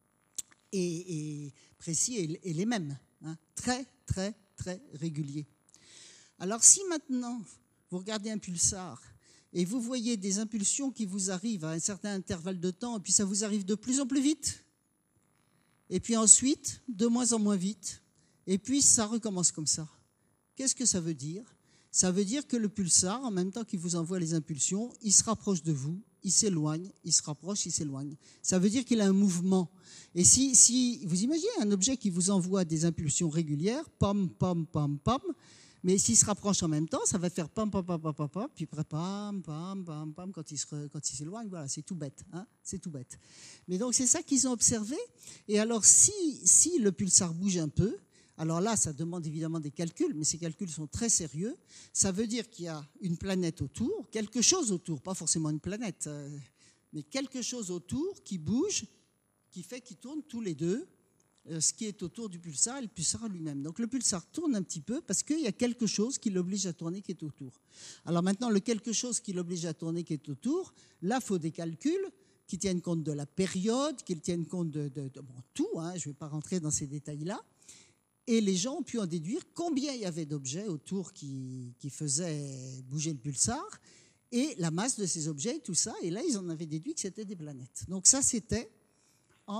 Et précis et les mêmes, hein, très, très, très réguliers. Alors si maintenant, vous regardez un pulsar et vous voyez des impulsions qui vous arrivent à un certain intervalle de temps, et puis ça vous arrive de plus en plus vite, et puis ensuite, de moins en moins vite, et puis ça recommence comme ça. Qu'est-ce que ça veut dire ? Ça veut dire que le pulsar, en même temps qu'il vous envoie les impulsions, il se rapproche de vous, il s'éloigne, il se rapproche, il s'éloigne. Ça veut dire qu'il a un mouvement. Et si vous imaginez un objet qui vous envoie des impulsions régulières, pam, pam, pam, pam, mais s'il se rapproche en même temps, ça va faire pam, pam, pam, pam, pam, pam, puis pam, pam, pam, pam, quand il s'éloigne, voilà, c'est tout bête, hein, c'est tout bête. Mais donc c'est ça qu'ils ont observé. Et alors si le pulsar bouge un peu, alors là, ça demande évidemment des calculs, mais ces calculs sont très sérieux. Ça veut dire qu'il y a une planète autour, quelque chose autour, pas forcément une planète, mais quelque chose autour qui bouge, qui fait qu'ils tournent tous les deux, ce qui est autour du pulsar et le pulsar lui-même. Donc le pulsar tourne un petit peu parce qu'il y a quelque chose qui l'oblige à tourner qui est autour. Alors maintenant, le quelque chose qui l'oblige à tourner qui est autour, là, il faut des calculs qui tiennent compte de la période, qui tiennent compte de tout, hein, je ne vais pas rentrer dans ces détails-là. Et les gens ont pu en déduire combien il y avait d'objets autour qui faisaient bouger le pulsar et la masse de ces objets et tout ça. Et là, ils en avaient déduit que c'était des planètes. Donc ça, c'était en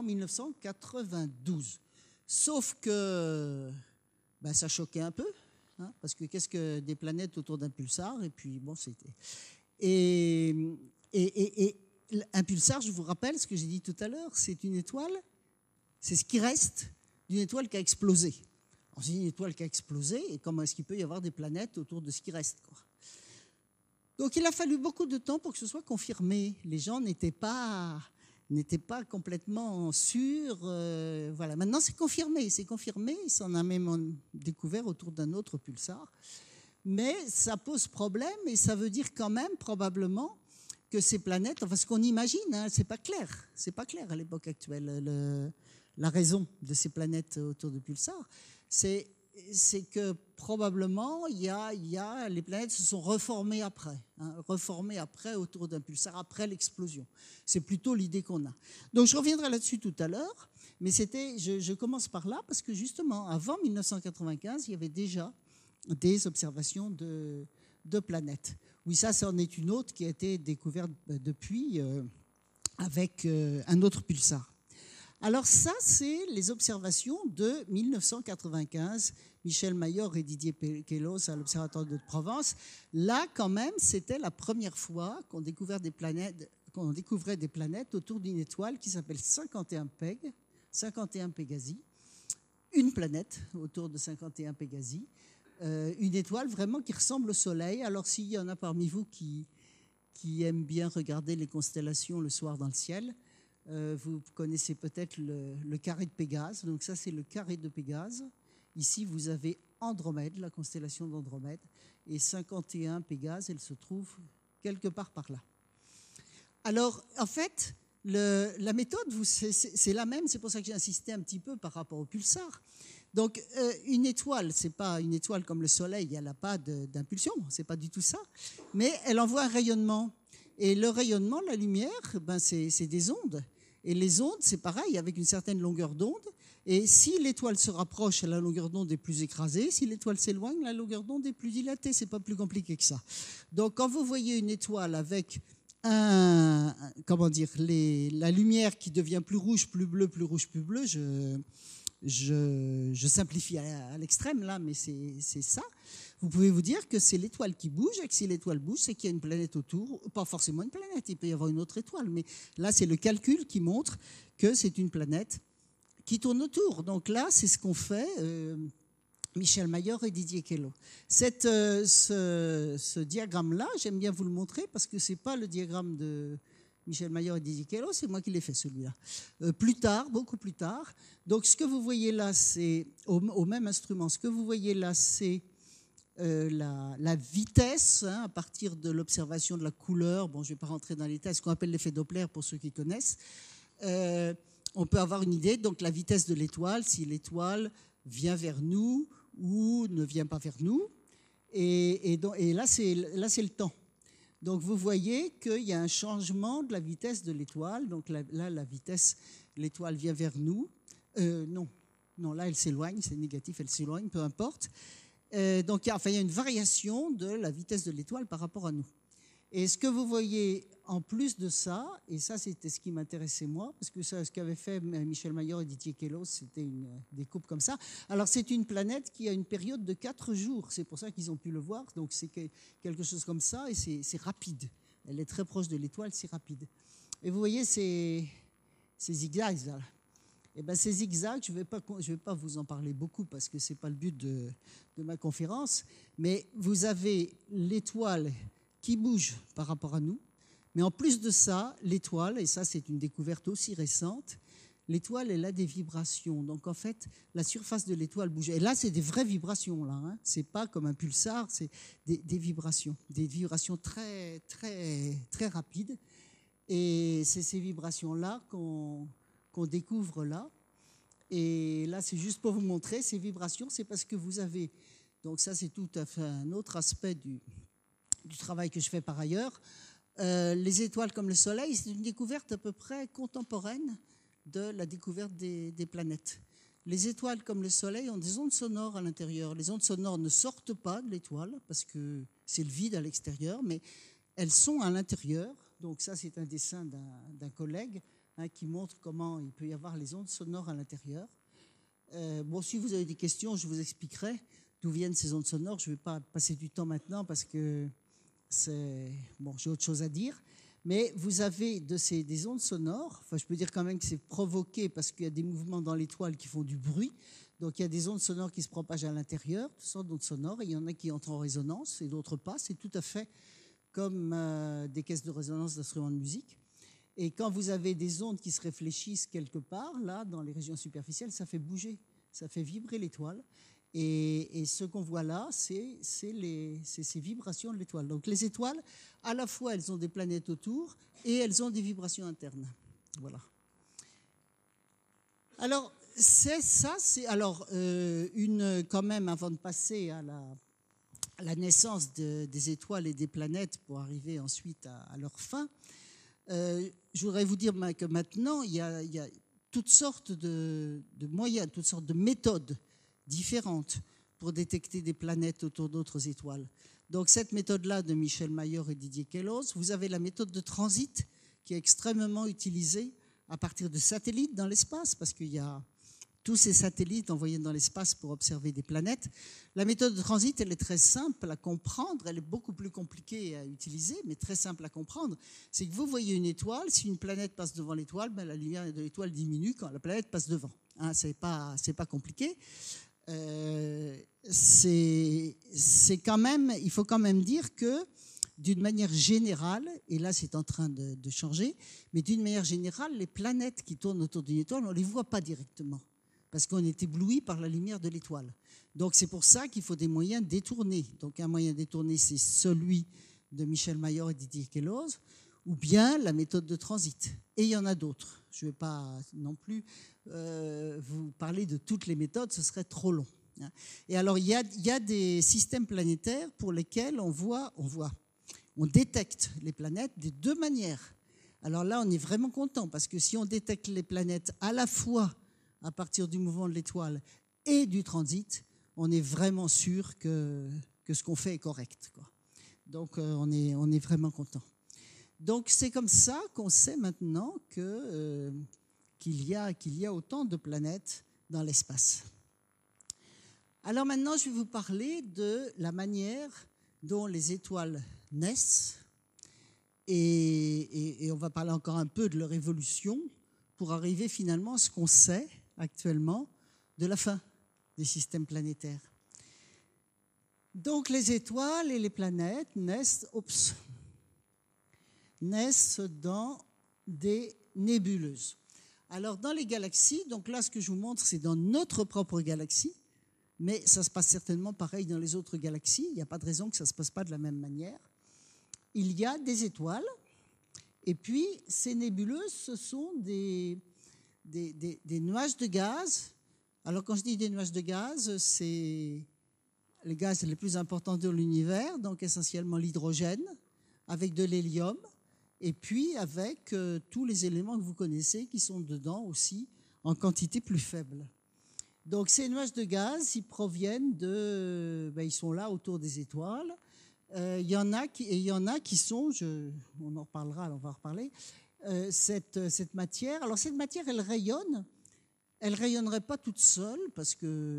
1992. Sauf que ça choquait un peu, hein, parce que qu'est-ce que des planètes autour d'un pulsar ? Et puis, bon, c'était... Et un pulsar, je vous rappelle ce que j'ai dit tout à l'heure, c'est une étoile, c'est ce qui reste d'une étoile qui a explosé. Alors, c'est une étoile qui a explosé, et comment est-ce qu'il peut y avoir des planètes autour de ce qui reste, quoi ? Donc il a fallu beaucoup de temps pour que ce soit confirmé. Les gens n'étaient pas complètement sûrs. Voilà. Maintenant, c'est confirmé. Il s'en a même découvert autour d'un autre pulsar. Mais ça pose problème, et ça veut dire quand même, probablement, que ces planètes, enfin ce qu'on imagine, hein, c'est pas clair à l'époque actuelle. La raison de ces planètes autour de pulsars, c'est que probablement les planètes se sont reformées après, autour d'un pulsar, après l'explosion. C'est plutôt l'idée qu'on a. Donc je reviendrai là-dessus tout à l'heure, mais je commence par là parce que justement, avant 1995, il y avait déjà des observations de planètes. Oui, ça en est une autre qui a été découverte depuis avec un autre pulsar. Alors ça, c'est les observations de 1995, Michel Mayor et Didier Queloz à l'Observatoire de Provence. Là, quand même, c'était la première fois qu'on découvrait des planètes autour d'une étoile qui s'appelle 51 Pégasi, une planète autour de 51 Pégasi, une étoile vraiment qui ressemble au Soleil. Alors s'il y en a parmi vous qui aiment bien regarder les constellations le soir dans le ciel, vous connaissez peut-être le carré de Pégase. Donc ça, c'est le carré de Pégase. Ici, vous avez Andromède, la constellation d'Andromède. Et 51 Pégase, elle se trouve quelque part par là. Alors, en fait, la méthode, c'est la même. C'est pour ça que j'ai insisté un petit peu par rapport au pulsar. Donc, une étoile, ce n'est pas une étoile comme le Soleil. Elle n'a pas d'impulsion. Ce n'est pas du tout ça. Mais elle envoie un rayonnement. Et le rayonnement, la lumière, c'est des ondes. Et les ondes, c'est pareil, avec une certaine longueur d'onde. Et si l'étoile se rapproche, la longueur d'onde est plus écrasée. Si l'étoile s'éloigne, la longueur d'onde est plus dilatée. Ce n'est pas plus compliqué que ça. Donc, quand vous voyez une étoile avec la lumière qui devient plus rouge, plus bleu, plus rouge, plus bleu, je simplifie à l'extrême là, mais c'est ça. Vous pouvez vous dire que c'est l'étoile qui bouge, et que si l'étoile bouge, c'est qu'il y a une planète autour. Pas forcément une planète, il peut y avoir une autre étoile, mais là, c'est le calcul qui montre que c'est une planète qui tourne autour. Donc là, c'est ce qu'ont fait Michel Mayor et Didier Queloz. Ce diagramme-là, j'aime bien vous le montrer parce que ce n'est pas le diagramme de Michel Mayor et Didier Queloz, c'est moi qui l'ai fait celui-là. Plus tard, beaucoup plus tard. Donc ce que vous voyez là, c'est au même instrument. Ce que vous voyez là, c'est la vitesse, hein, à partir de l'observation de la couleur. Bon, je ne vais pas rentrer dans les détails, ce qu'on appelle l'effet Doppler pour ceux qui connaissent. On peut avoir une idée, donc la vitesse de l'étoile, si l'étoile vient vers nous ou ne vient pas vers nous. Et là, c'est le temps. Donc vous voyez qu'il y a un changement de la vitesse de l'étoile. Donc là, la vitesse, l'étoile vient vers nous. Non, là elle s'éloigne, c'est négatif, elle s'éloigne, peu importe. Donc il y a une variation de la vitesse de l'étoile par rapport à nous. Et ce que vous voyez en plus de ça, et ça c'était ce qui m'intéressait moi, parce que ça, ce qu'avaient fait Michel Mayor et Didier Queloz, c'était des coupes comme ça. Alors c'est une planète qui a une période de 4 jours, c'est pour ça qu'ils ont pu le voir, donc c'est quelque chose comme ça, et c'est rapide. Elle est très proche de l'étoile, c'est rapide. Et vous voyez ces zigzags là. Et bien, ces zigzags, je ne vais pas vous en parler beaucoup parce que ce n'est pas le but de ma conférence, mais vous avez l'étoile qui bouge par rapport à nous, mais en plus de ça, l'étoile, et ça c'est une découverte aussi récente, l'étoile, elle a des vibrations. Donc en fait, la surface de l'étoile bouge. Et là, c'est des vraies vibrations, là. Hein. Ce n'est pas comme un pulsar, c'est des vibrations très, très, très rapides. Et c'est ces vibrations-là qu'on découvre là. Et là, c'est juste pour vous montrer ces vibrations, c'est parce que vous avez, donc ça c'est tout à fait un autre aspect du travail que je fais par ailleurs. Les étoiles comme le Soleil, c'est une découverte à peu près contemporaine de la découverte des planètes. Les étoiles comme le Soleil ont des ondes sonores à l'intérieur. Les ondes sonores ne sortent pas de l'étoile parce que c'est le vide à l'extérieur, mais elles sont à l'intérieur. Donc ça, c'est un dessin d'un collègue qui montre comment il peut y avoir les ondes sonores à l'intérieur. Bon, si vous avez des questions, je vous expliquerai d'où viennent ces ondes sonores. Je ne vais pas passer du temps maintenant parce que j'ai autre chose à dire. Mais vous avez des ondes sonores. Enfin, je peux dire quand même que c'est provoqué parce qu'il y a des mouvements dans l'étoile qui font du bruit. Donc, il y a des ondes sonores qui se propagent à l'intérieur, toutes sortes d'ondes sonores. Et il y en a qui entrent en résonance et d'autres pas. C'est tout à fait comme des caisses de résonance d'instruments de musique. Et quand vous avez des ondes qui se réfléchissent quelque part, là, dans les régions superficielles, ça fait bouger, ça fait vibrer l'étoile. Et ce qu'on voit là, c'est ces vibrations de l'étoile. Donc les étoiles, à la fois, elles ont des planètes autour et elles ont des vibrations internes. Voilà. Alors, quand même, avant de passer à la naissance des étoiles et des planètes pour arriver ensuite à leur fin, je voudrais vous dire que maintenant, il y a toutes sortes de moyens, toutes sortes de méthodes différentes pour détecter des planètes autour d'autres étoiles. Donc cette méthode-là de Michel Mayor et Didier Queloz, vous avez la méthode de transit qui est extrêmement utilisée à partir de satellites dans l'espace, parce qu'il y a tous ces satellites envoyés dans l'espace pour observer des planètes. La méthode de transit, elle est très simple à comprendre, elle est beaucoup plus compliquée à utiliser, mais très simple à comprendre. C'est que vous voyez une étoile, si une planète passe devant l'étoile, ben la lumière de l'étoile diminue quand la planète passe devant. Hein, c'est pas compliqué. Quand même, il faut quand même dire que d'une manière générale, et là c'est en train de changer, mais d'une manière générale, les planètes qui tournent autour d'une étoile, on ne les voit pas directement, parce qu'on est ébloui par la lumière de l'étoile. Donc c'est pour ça qu'il faut des moyens détournés. Donc un moyen détourné, c'est celui de Michel Mayor et Didier Queloz, ou bien la méthode de transit. Et il y en a d'autres. Je ne vais pas non plus vous parler de toutes les méthodes, ce serait trop long. Et alors il y a des systèmes planétaires pour lesquels on détecte les planètes de deux manières. Alors là, on est vraiment content, parce que si on détecte les planètes à la fois à partir du mouvement de l'étoile et du transit, on est vraiment sûr que ce qu'on fait est correct, quoi. Donc on est vraiment content. Donc c'est comme ça qu'on sait maintenant qu'il y a autant de planètes dans l'espace. Alors maintenant, je vais vous parler de la manière dont les étoiles naissent, et on va parler encore un peu de leur évolution pour arriver finalement à ce qu'on sait actuellement de la fin des systèmes planétaires. Donc les étoiles et les planètes naissent dans des nébuleuses. Alors dans les galaxies, donc là ce que je vous montre, c'est dans notre propre galaxie, mais ça se passe certainement pareil dans les autres galaxies, il n'y a pas de raison que ça ne se passe pas de la même manière. Il y a des étoiles, et puis ces nébuleuses, ce sont des nuages de gaz. Alors quand je dis des nuages de gaz, c'est les gaz les plus importants de l'univers, donc essentiellement l'hydrogène, avec de l'hélium, et puis avec tous les éléments que vous connaissez qui sont dedans aussi en quantité plus faible. Donc ces nuages de gaz, ils proviennent ils sont là autour des étoiles. Il y en a qui sont, on en reparlera, on va en reparler, cette matière. Alors cette matière, elle rayonnerait pas toute seule parce que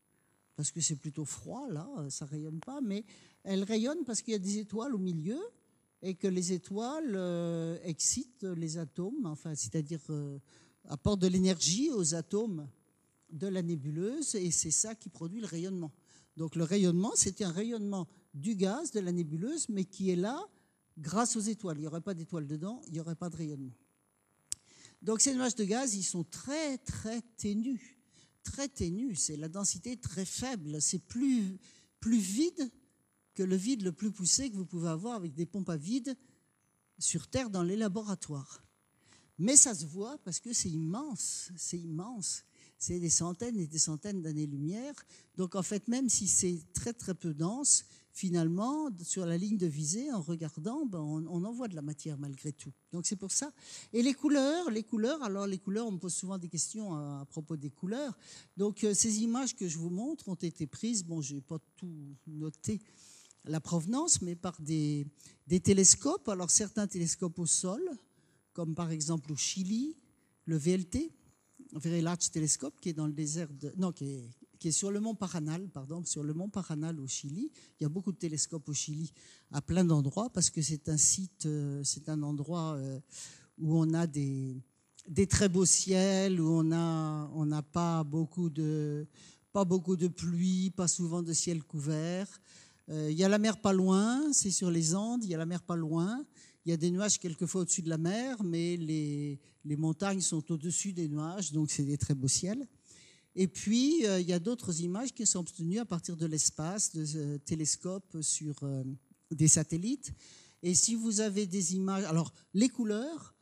c'est plutôt froid là, ça rayonne pas, mais elle rayonne parce qu'il y a des étoiles au milieu et que les étoiles excitent les atomes, enfin c'est-à-dire apportent de l'énergie aux atomes de la nébuleuse, et c'est ça qui produit le rayonnement. Donc le rayonnement, c'est un rayonnement du gaz de la nébuleuse, mais qui est là grâce aux étoiles. Il n'y aurait pas d'étoiles dedans, il n'y aurait pas de rayonnement. Donc ces nuages de gaz, ils sont très très ténus. Très ténus, c'est la densité très faible. C'est plus vide que le vide le plus poussé que vous pouvez avoir avec des pompes à vide sur Terre dans les laboratoires. Mais ça se voit parce que c'est immense, c'est immense. C'est des centaines et des centaines d'années-lumière. Donc en fait, même si c'est très très peu dense, finalement, sur la ligne de visée, en regardant, on en voit de la matière malgré tout. Donc c'est pour ça. Et les couleurs, on me pose souvent des questions à propos des couleurs. Donc ces images que je vous montre ont été prises, je n'ai pas tout noté la provenance, mais par des télescopes. Alors certains télescopes au sol, comme par exemple au Chili, le VLT, Very Large Telescope, qui est dans le désert qui est sur le mont Paranal, sur le mont Paranal au Chili. Il y a beaucoup de télescopes au Chili à plein d'endroits parce que c'est un site, c'est un endroit où on a des très beaux ciels, où on n'a pas beaucoup de pluie, pas souvent de ciel couvert. Il y a la mer pas loin, c'est sur les Andes, il y a la mer pas loin. Il y a des nuages quelquefois au-dessus de la mer, mais les montagnes sont au-dessus des nuages, donc c'est des très beaux ciels. Et puis, il y a d'autres images qui sont obtenues à partir de l'espace, de télescopes sur des satellites. Et si vous avez des images... Alors, les couleurs,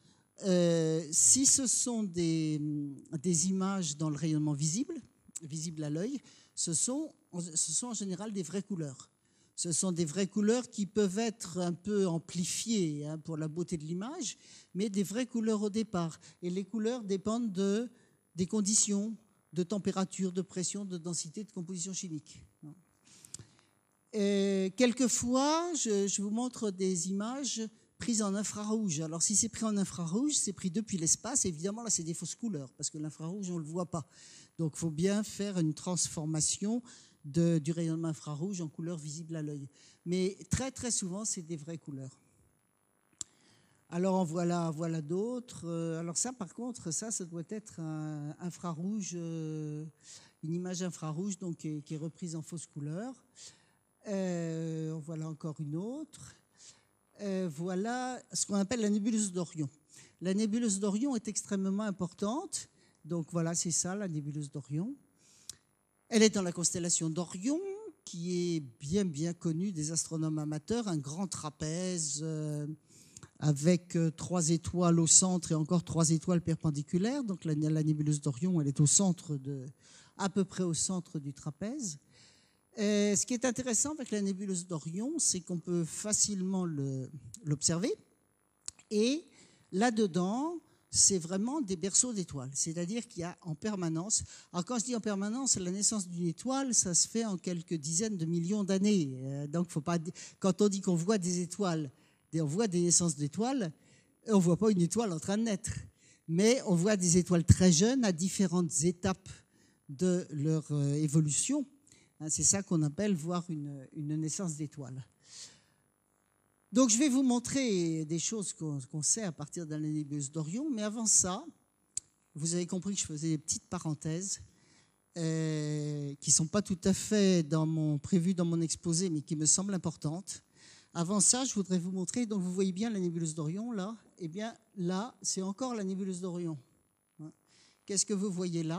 si ce sont des images dans le rayonnement visible à l'œil, ce sont en général des vraies couleurs. Ce sont des vraies couleurs qui peuvent être un peu amplifiées pour la beauté de l'image, mais des vraies couleurs au départ. Et les couleurs dépendent des conditions de température, de pression, de densité, de composition chimique. Et quelquefois, je vous montre des images prises en infrarouge. Alors si c'est pris en infrarouge, c'est pris depuis l'espace. Évidemment, là, c'est des fausses couleurs, parce que l'infrarouge, on ne le voit pas. Donc il faut bien faire une transformation du rayonnement infrarouge en couleurs visibles à l'œil. Mais très très souvent, c'est des vraies couleurs. Alors en voilà d'autres. Alors ça, par contre, ça doit être un infrarouge, une image infrarouge donc, qui est reprise en fausse couleur. Voilà encore une autre. Voilà ce qu'on appelle la nébuleuse d'Orion. La nébuleuse d'Orion est extrêmement importante. Donc voilà, c'est ça, la nébuleuse d'Orion. Elle est dans la constellation d'Orion, qui est bien connue des astronomes amateurs, un grand trapèze avec 3 étoiles au centre et encore 3 étoiles perpendiculaires. Donc la nébuleuse d'Orion, elle est à peu près au centre du trapèze. Et ce qui est intéressant avec la nébuleuse d'Orion, c'est qu'on peut facilement l'observer. Et là-dedans, c'est vraiment des berceaux d'étoiles. C'est-à-dire qu'il y a en permanence... Alors quand je dis en permanence, la naissance d'une étoile, ça se fait en quelques dizaines de millions d'années. Donc faut pas... Quand on dit qu'on voit des étoiles, on voit des naissances d'étoiles, on ne voit pas une étoile en train de naître. Mais on voit des étoiles très jeunes à différentes étapes de leur évolution. C'est ça qu'on appelle voir une naissance d'étoile. Donc, je vais vous montrer des choses qu'on sait à partir de la nébuleuse d'Orion. Mais avant ça, vous avez compris que je faisais des petites parenthèses qui ne sont pas tout à fait prévues dans mon exposé, mais qui me semblent importantes. Avant ça, je voudrais vous montrer, donc vous voyez bien la nébuleuse d'Orion, là. Eh bien, là, c'est encore la nébuleuse d'Orion. Qu'est-ce que vous voyez là ?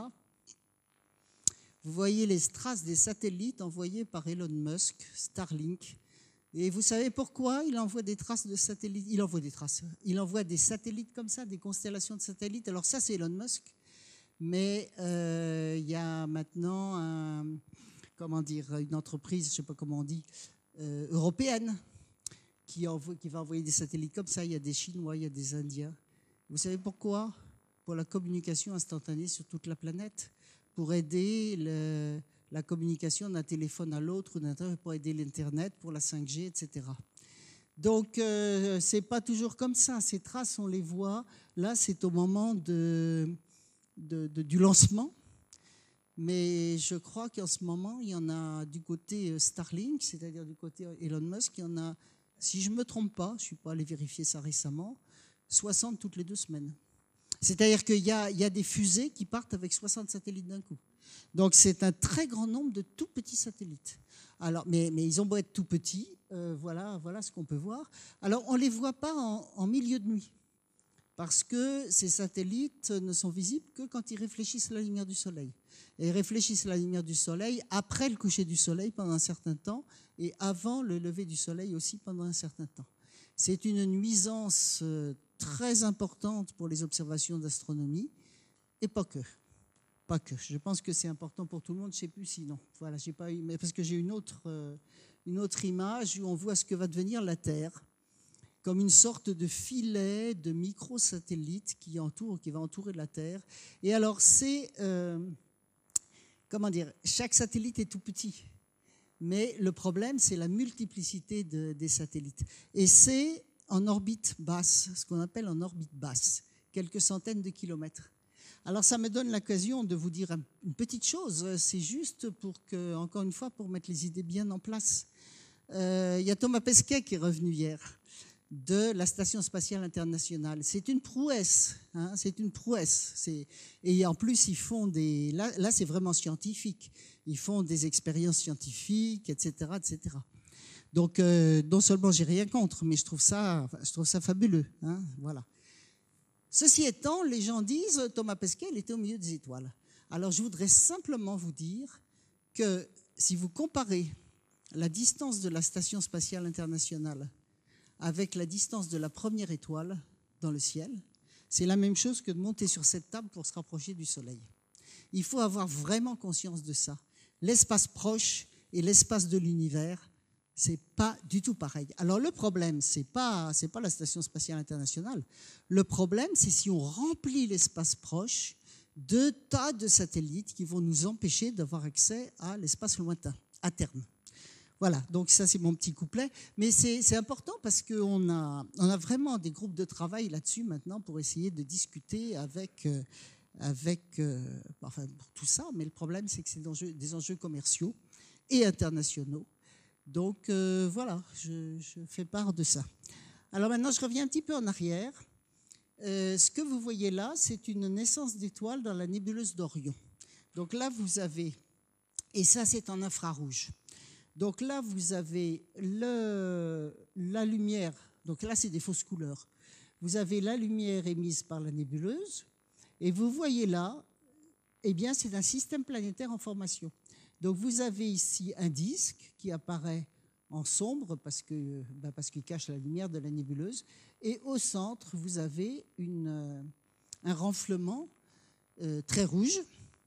Vous voyez les traces des satellites envoyés par Elon Musk, Starlink. Et vous savez pourquoi il envoie des traces de satellites ? Il envoie des satellites comme ça, des constellations de satellites. Alors ça, c'est Elon Musk. Mais il y a maintenant une entreprise, je ne sais pas comment on dit, européenne, qui va envoyer des satellites comme ça. Il y a des Chinois, il y a des Indiens. Vous savez pourquoi? Pour la communication instantanée sur toute la planète, pour aider la communication d'un téléphone à l'autre, pour aider l'Internet, pour la 5G, etc. Donc, ce n'est pas toujours comme ça. Ces traces, on les voit. Là, c'est au moment du lancement. Mais je crois qu'en ce moment, il y en a du côté Starlink, c'est-à-dire du côté Elon Musk, il y en a, si je ne me trompe pas, je ne suis pas allé vérifier ça récemment, 60 toutes les 2 semaines. C'est-à-dire qu'il y a des fusées qui partent avec 60 satellites d'un coup. Donc c'est un très grand nombre de tout petits satellites. Alors, mais ils ont beau être tout petits, voilà ce qu'on peut voir. Alors on ne les voit pas en milieu de nuit, parce que ces satellites ne sont visibles que quand ils réfléchissent à la lumière du soleil. Et ils réfléchissent à la lumière du soleil après le coucher du soleil pendant un certain temps, et avant le lever du soleil aussi pendant un certain temps. C'est une nuisance très importante pour les observations d'astronomie, et pas que. Pas que. Je pense que c'est important pour tout le monde. Je ne sais plus si non. Voilà, j'ai pas eu, mais parce que j'ai une autre image où on voit ce que va devenir la Terre, comme une sorte de filet de microsatellites qui va entourer la Terre. Et alors c'est, comment dire, chaque satellite est tout petit. Mais le problème, c'est la multiplicité des satellites. Et c'est en orbite basse, ce qu'on appelle en orbite basse, quelques centaines de kilomètres. Alors ça me donne l'occasion de vous dire une petite chose, c'est juste encore une fois, pour mettre les idées bien en place. Il y a Thomas Pesquet qui est revenu hier de la Station spatiale internationale. C'est une prouesse, hein, c'est une prouesse. Et en plus, ils font là c'est vraiment scientifique. Ils font des expériences scientifiques, etc., etc. Donc, non seulement j'ai rien contre, mais je trouve ça fabuleux, hein, voilà. Ceci étant, les gens disent Thomas Pesquet, il était au milieu des étoiles. Alors, je voudrais simplement vous dire que si vous comparez la distance de la Station spatiale internationale avec la distance de la première étoile dans le ciel, c'est la même chose que de monter sur cette table pour se rapprocher du Soleil. Il faut avoir vraiment conscience de ça. L'espace proche et l'espace de l'univers, c'est pas du tout pareil. Alors le problème, c'est pas la Station spatiale internationale. Le problème, c'est si on remplit l'espace proche de tas de satellites qui vont nous empêcher d'avoir accès à l'espace lointain, à terme. Voilà, donc ça c'est mon petit couplet. Mais c'est important parce qu'on a vraiment des groupes de travail là-dessus maintenant pour essayer de discuter enfin, pour tout ça. Mais le problème, c'est que c'est des enjeux commerciaux et internationaux. Donc voilà, je fais part de ça. Alors maintenant, je reviens un petit peu en arrière. Ce que vous voyez là, c'est une naissance d'étoiles dans la nébuleuse d'Orion. Donc là, vous avez, et ça c'est en infrarouge. Donc là, vous avez la lumière, donc là c'est des fausses couleurs. Vous avez la lumière émise par la nébuleuse, et vous voyez là, eh bien c'est un système planétaire en formation. Donc vous avez ici un disque qui apparaît en sombre parce qu'il cache la lumière de la nébuleuse. Et au centre, vous avez un renflement très rouge.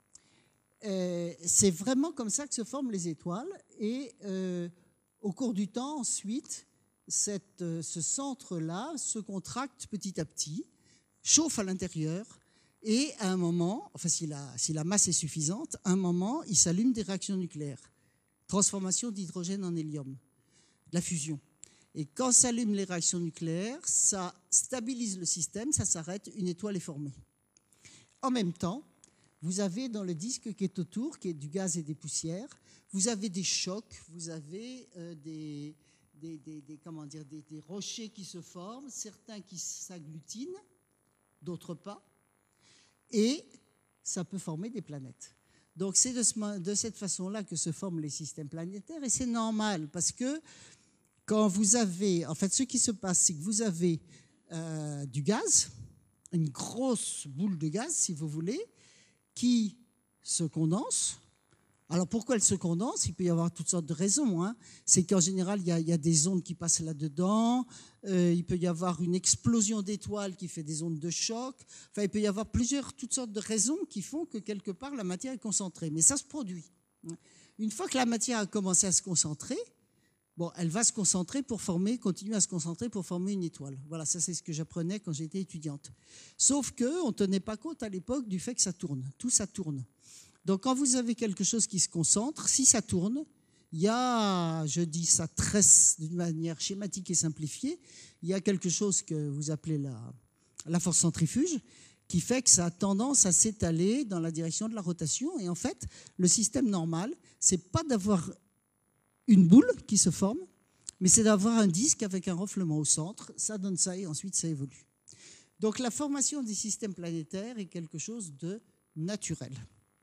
C'est vraiment comme ça que se forment les étoiles. Et au cours du temps, ensuite, ce centre-là se contracte petit à petit, chauffe à l'intérieur. Et à un moment, enfin si la masse est suffisante, à un moment, il s'allume des réactions nucléaires. Transformation d'hydrogène en hélium, la fusion. Et quand s'allument les réactions nucléaires, ça stabilise le système, ça s'arrête, une étoile est formée. En même temps, vous avez dans le disque qui est autour, qui est du gaz et des poussières, vous avez des chocs, vous avez des rochers qui se forment, certains qui s'agglutinent, d'autres pas. Et ça peut former des planètes. Donc c'est de cette façon-là que se forment les systèmes planétaires, et c'est normal parce que quand vous avez, en fait ce qui se passe, c'est que vous avez du gaz, une grosse boule de gaz si vous voulez, qui se condense. Alors pourquoi elle se condense? Il peut y avoir toutes sortes de raisons, hein. C'est qu'en général, il y a des ondes qui passent là-dedans, il peut y avoir une explosion d'étoiles qui fait des ondes de choc, enfin, il peut y avoir toutes sortes de raisons qui font que quelque part la matière est concentrée, mais ça se produit. Une fois que la matière a commencé à se concentrer, bon, elle va se concentrer pour continuer à se concentrer pour former une étoile. Voilà, ça c'est ce que j'apprenais quand j'étais étudiante. Sauf qu'on ne tenait pas compte à l'époque du fait que ça tourne. Tout ça tourne. Donc quand vous avez quelque chose qui se concentre, si ça tourne, il y a, je dis ça très d'une manière schématique et simplifiée, il y a quelque chose que vous appelez la force centrifuge, qui fait que ça a tendance à s'étaler dans la direction de la rotation. Et en fait, le système normal, c'est pas d'avoir une boule qui se forme, mais c'est d'avoir un disque avec un reflement au centre. Ça donne ça et ensuite ça évolue. Donc la formation des systèmes planétaires est quelque chose de naturel.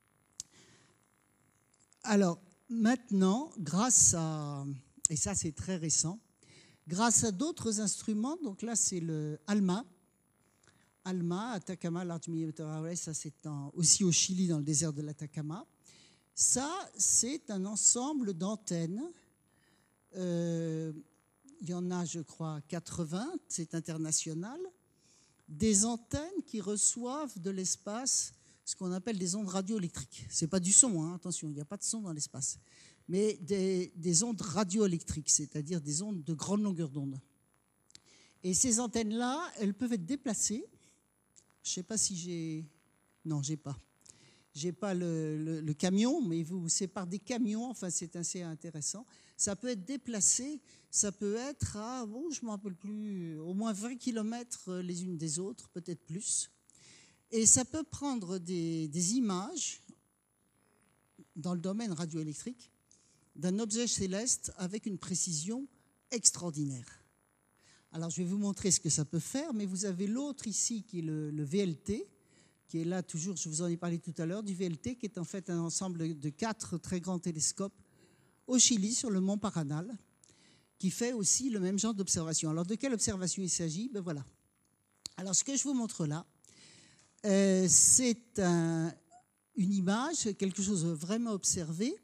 Alors maintenant, grâce à, et ça c'est très récent, grâce à d'autres instruments, donc là c'est le ALMA, Atacama Large Millimeter Array, ça c'est aussi au Chili dans le désert de l'Atacama. Ça c'est un ensemble d'antennes, il y en a je crois 80, c'est international, des antennes qui reçoivent de l'espace ce qu'on appelle des ondes radioélectriques. Ce n'est pas du son, hein, attention, il n'y a pas de son dans l'espace, mais des ondes radioélectriques, c'est-à-dire des ondes de grande longueur d'onde. Et ces antennes-là, elles peuvent être déplacées. Je ne sais pas si j'ai... Non, je n'ai pas. Je n'ai pas le camion, mais c'est par des camions, enfin c'est assez intéressant. Ça peut être déplacé, ça peut être à, bon, je ne me rappelle plus, au moins 20 km les unes des autres, peut-être plus. Et ça peut prendre des images dans le domaine radioélectrique d'un objet céleste avec une précision extraordinaire. Alors je vais vous montrer ce que ça peut faire, mais vous avez l'autre ici qui est le VLT, qui est là toujours, je vous en ai parlé tout à l'heure, du VLT, qui est en fait un ensemble de 4 très grands télescopes au Chili, sur le mont Paranal, qui fait aussi le même genre d'observation. Alors de quelle observation il s'agit? Ben voilà. Alors ce que je vous montre là, c'est une image, quelque chose de vraiment observé.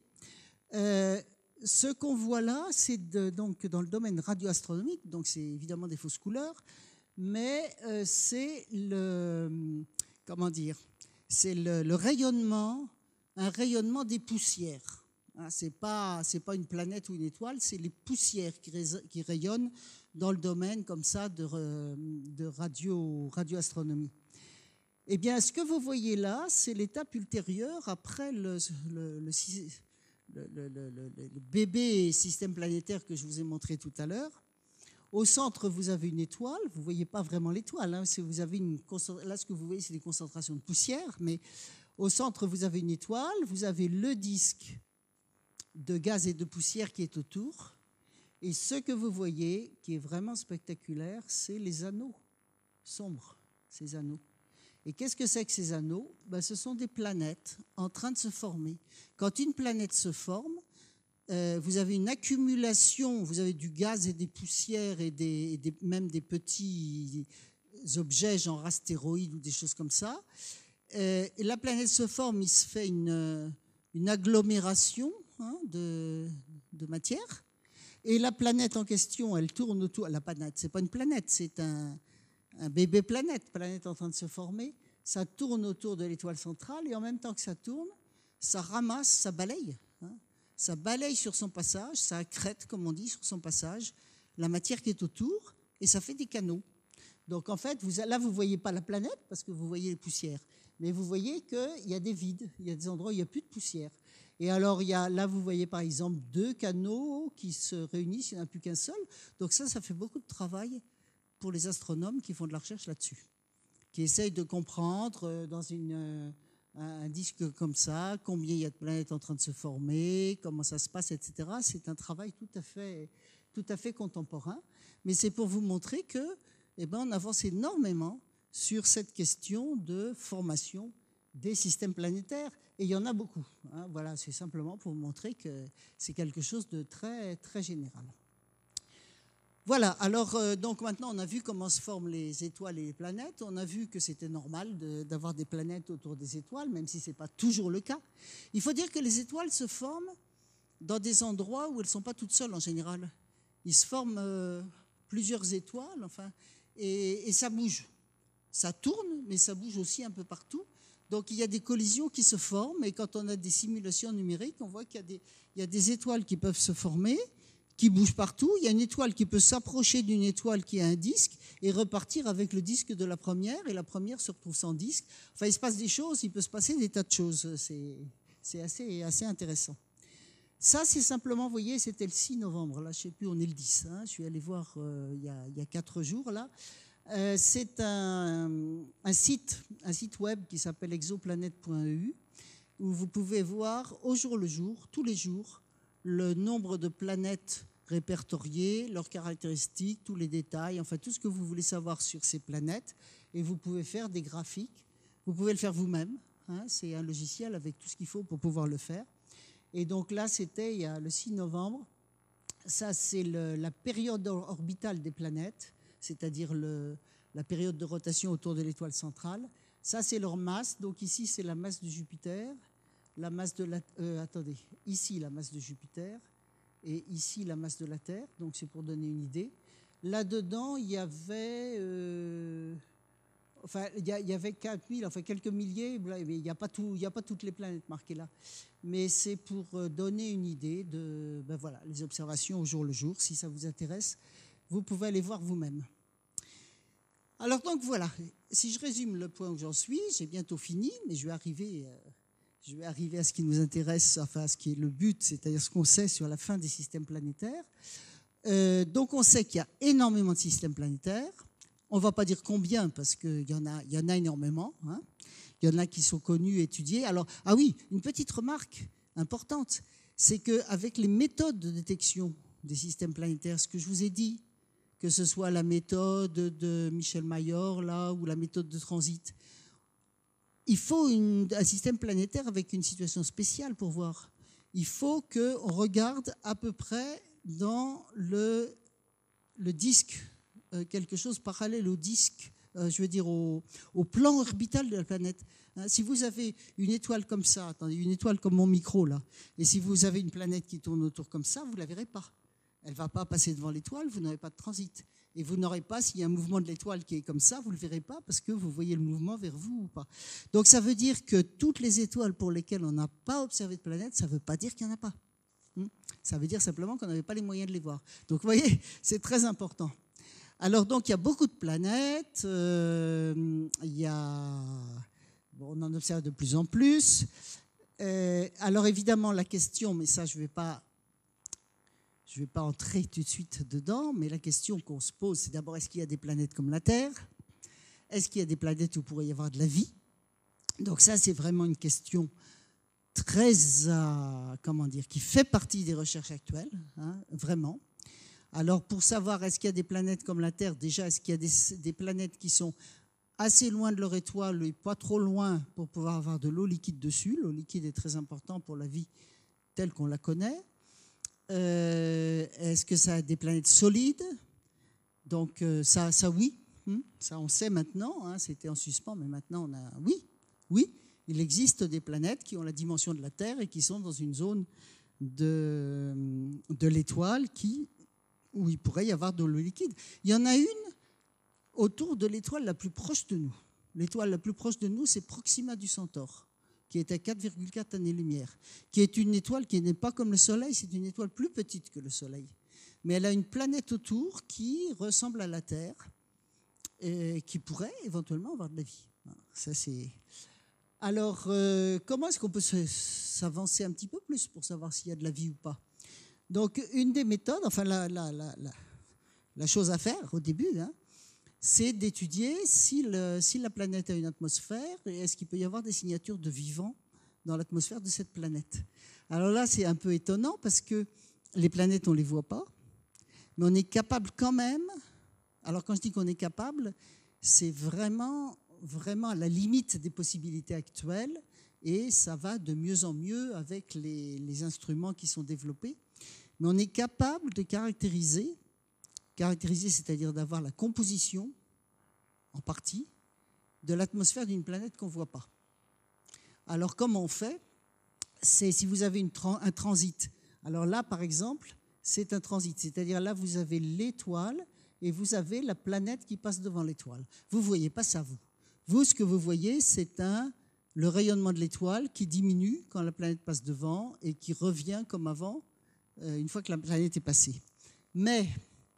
Ce qu'on voit là, c'est donc dans le domaine radioastronomique, donc c'est évidemment des fausses couleurs, mais c'est c'est le rayonnement, un rayonnement des poussières. Hein, c'est pas une planète ou une étoile, c'est les poussières qui rayonnent dans le domaine comme ça de radioastronomie. Eh bien, ce que vous voyez là, c'est l'étape ultérieure après le bébé système planétaire que je vous ai montré tout à l'heure. Au centre, vous avez une étoile. Vous ne voyez pas vraiment l'étoile. Hein. Vous avez là, ce que vous voyez, c'est des concentrations de poussière. Mais au centre, vous avez une étoile. Vous avez le disque de gaz et de poussière qui est autour. Et ce que vous voyez, qui est vraiment spectaculaire, c'est les anneaux sombres, ces anneaux. Et qu'est-ce que c'est que ces anneaux? Ben, ce sont des planètes en train de se former. Quand une planète se forme, vous avez une accumulation, vous avez du gaz et des poussières et même des petits objets genre astéroïdes ou des choses comme ça. Et la planète se forme, il se fait une agglomération de matière. Et la planète en question, elle tourne autour. La planète, ce n'est pas une planète, c'est un bébé planète en train de se former. Ça tourne autour de l'étoile centrale et en même temps que ça tourne, ça ramasse, ça balaye. Ça balaye sur son passage, ça accrète, comme on dit, sur son passage, la matière qui est autour et ça fait des canaux. Donc en fait, là, vous ne voyez pas la planète parce que vous voyez les poussières, mais vous voyez qu'il y a des vides, il y a des endroits où il n'y a plus de poussière. Et alors, là, vous voyez par exemple 2 canaux qui se réunissent, il n'y en a plus qu'un seul. Donc ça fait beaucoup de travail pour les astronomes qui font de la recherche là-dessus, qui essayent de comprendre dans un disque comme ça, combien il y a de planètes en train de se former, comment ça se passe, etc. C'est un travail tout à fait contemporain, mais c'est pour vous montrer qu'on avance énormément sur cette question de formation des systèmes planétaires, et il y en a beaucoup. Hein. Voilà, c'est simplement pour vous montrer que c'est quelque chose de très, très général. Voilà, alors donc maintenant on a vu comment se forment les étoiles et les planètes, on a vu que c'était normal d'avoir des planètes autour des étoiles, même si ce n'est pas toujours le cas. Il faut dire que les étoiles se forment dans des endroits où elles ne sont pas toutes seules en général. Il se forment plusieurs étoiles, enfin, et ça bouge. Ça tourne, mais ça bouge aussi un peu partout. Donc il y a des collisions qui se forment, et quand on a des simulations numériques, on voit qu'il y a des étoiles qui peuvent se former, qui bouge partout. Il y a une étoile qui peut s'approcher d'une étoile qui a un disque et repartir avec le disque de la première, et la première se retrouve sans disque. Enfin, il se passe des choses, il peut se passer des tas de choses. C'est assez intéressant. Ça, c'est simplement, vous voyez, c'était le 6 novembre. Là, je ne sais plus, on est le 10. Hein, je suis allé voir il y a 4 jours, là. C'est un site web qui s'appelle exoplanet.eu, où vous pouvez voir au jour le jour, tous les jours, le nombre de planètes répertoriées, leurs caractéristiques, tous les détails, enfin tout ce que vous voulez savoir sur ces planètes. Et vous pouvez faire des graphiques. Vous pouvez le faire vous-même. Hein, c'est un logiciel avec tout ce qu'il faut pour pouvoir le faire. Et donc là, c'était il y a le 6 novembre. Ça, c'est la période orbitale des planètes, c'est-à-dire la période de rotation autour de l'étoile centrale. Ça, c'est leur masse. Donc ici, c'est la masse de Jupiter. La masse de la... attendez. Ici, la masse de Jupiter. Et ici, la masse de la Terre. Donc c'est pour donner une idée. Là-dedans, il y avait... Enfin, il y avait 4000, enfin quelques milliers, mais il n'y a pas toutes les planètes marquées là. Mais c'est pour donner une idée de voilà, les observations au jour le jour. Si ça vous intéresse, vous pouvez aller voir vous-même. Alors donc voilà, si je résume le point où j'en suis, j'ai bientôt fini, mais je vais arriver à ce qui nous intéresse, enfin à ce qui est le but, c'est-à-dire ce qu'on sait sur la fin des systèmes planétaires. Donc on sait qu'il y a énormément de systèmes planétaires. On ne va pas dire combien, parce qu'il y en a énormément. Hein. Il y en a qui sont connus, étudiés. Alors, ah oui, une petite remarque importante, c'est qu'avec les méthodes de détection des systèmes planétaires, ce que je vous ai dit, que ce soit la méthode de Michel Mayor, là, ou la méthode de transit, il faut un système planétaire avec une situation spéciale pour voir. Il faut qu'on regarde à peu près dans le disque, quelque chose parallèle au disque, je veux dire au plan orbital de la planète. Si vous avez une étoile comme ça, attendez, une étoile comme mon micro là, et si vous avez une planète qui tourne autour comme ça, vous ne la verrez pas. Elle ne va pas passer devant l'étoile, vous n'aurez pas de transit. Et vous n'aurez pas, s'il y a un mouvement de l'étoile qui est comme ça, vous ne le verrez pas parce que vous voyez le mouvement vers vous ou pas. Donc ça veut dire que toutes les étoiles pour lesquelles on n'a pas observé de planète, ça ne veut pas dire qu'il n'y en a pas. Ça veut dire simplement qu'on n'avait pas les moyens de les voir. Donc vous voyez, c'est très important. Alors donc il y a beaucoup de planètes, on en observe de plus en plus. Alors évidemment la question, mais ça je ne vais pas entrer tout de suite dedans, mais la question qu'on se pose, c'est d'abord est-ce qu'il y a des planètes comme la Terre? Est-ce qu'il y a des planètes où il pourrait y avoir de la vie? Donc ça c'est vraiment une question très, qui fait partie des recherches actuelles, hein, vraiment. Alors, pour savoir est-ce qu'il y a des planètes comme la Terre, déjà, est-ce qu'il y a des planètes qui sont assez loin de leur étoile et pas trop loin pour pouvoir avoir de l'eau liquide dessus? L'eau liquide est très important pour la vie telle qu'on la connaît. Est-ce que ça a des planètes solides? Donc, ça oui. Ça, on sait maintenant. Hein, c'était en suspens, mais maintenant, on a... Oui, il existe des planètes qui ont la dimension de la Terre et qui sont dans une zone de l'étoile où il pourrait y avoir de l'eau liquide. Il y en a une autour de l'étoile la plus proche de nous. L'étoile la plus proche de nous, c'est Proxima du Centaure, qui est à 4,4 années-lumière, qui est une étoile qui n'est pas comme le Soleil, c'est une étoile plus petite que le Soleil. Mais elle a une planète autour qui ressemble à la Terre et qui pourrait éventuellement avoir de la vie. Ça, c'est... Alors, comment est-ce qu'on peut s'avancer un petit peu plus pour savoir s'il y a de la vie ou pas? Donc, une des méthodes, enfin la chose à faire au début, hein, c'est d'étudier si la planète a une atmosphère et est-ce qu'il peut y avoir des signatures de vivants dans l'atmosphère de cette planète. Alors là, c'est un peu étonnant parce que les planètes, on ne les voit pas, mais on est capable quand même, alors quand je dis qu'on est capable, c'est vraiment à la limite des possibilités actuelles et ça va de mieux en mieux avec les instruments qui sont développés. Mais on est capable de caractériser, c'est-à-dire d'avoir la composition, en partie, de l'atmosphère d'une planète qu'on ne voit pas. Alors, comment on fait? C'est si vous avez un transit. Alors là, par exemple, c'est un transit. C'est-à-dire là, vous avez l'étoile et vous avez la planète qui passe devant l'étoile. Vous ne voyez pas ça, vous. Vous, ce que vous voyez, c'est le rayonnement de l'étoile qui diminue quand la planète passe devant et qui revient comme avant une fois que la planète est passée. Mais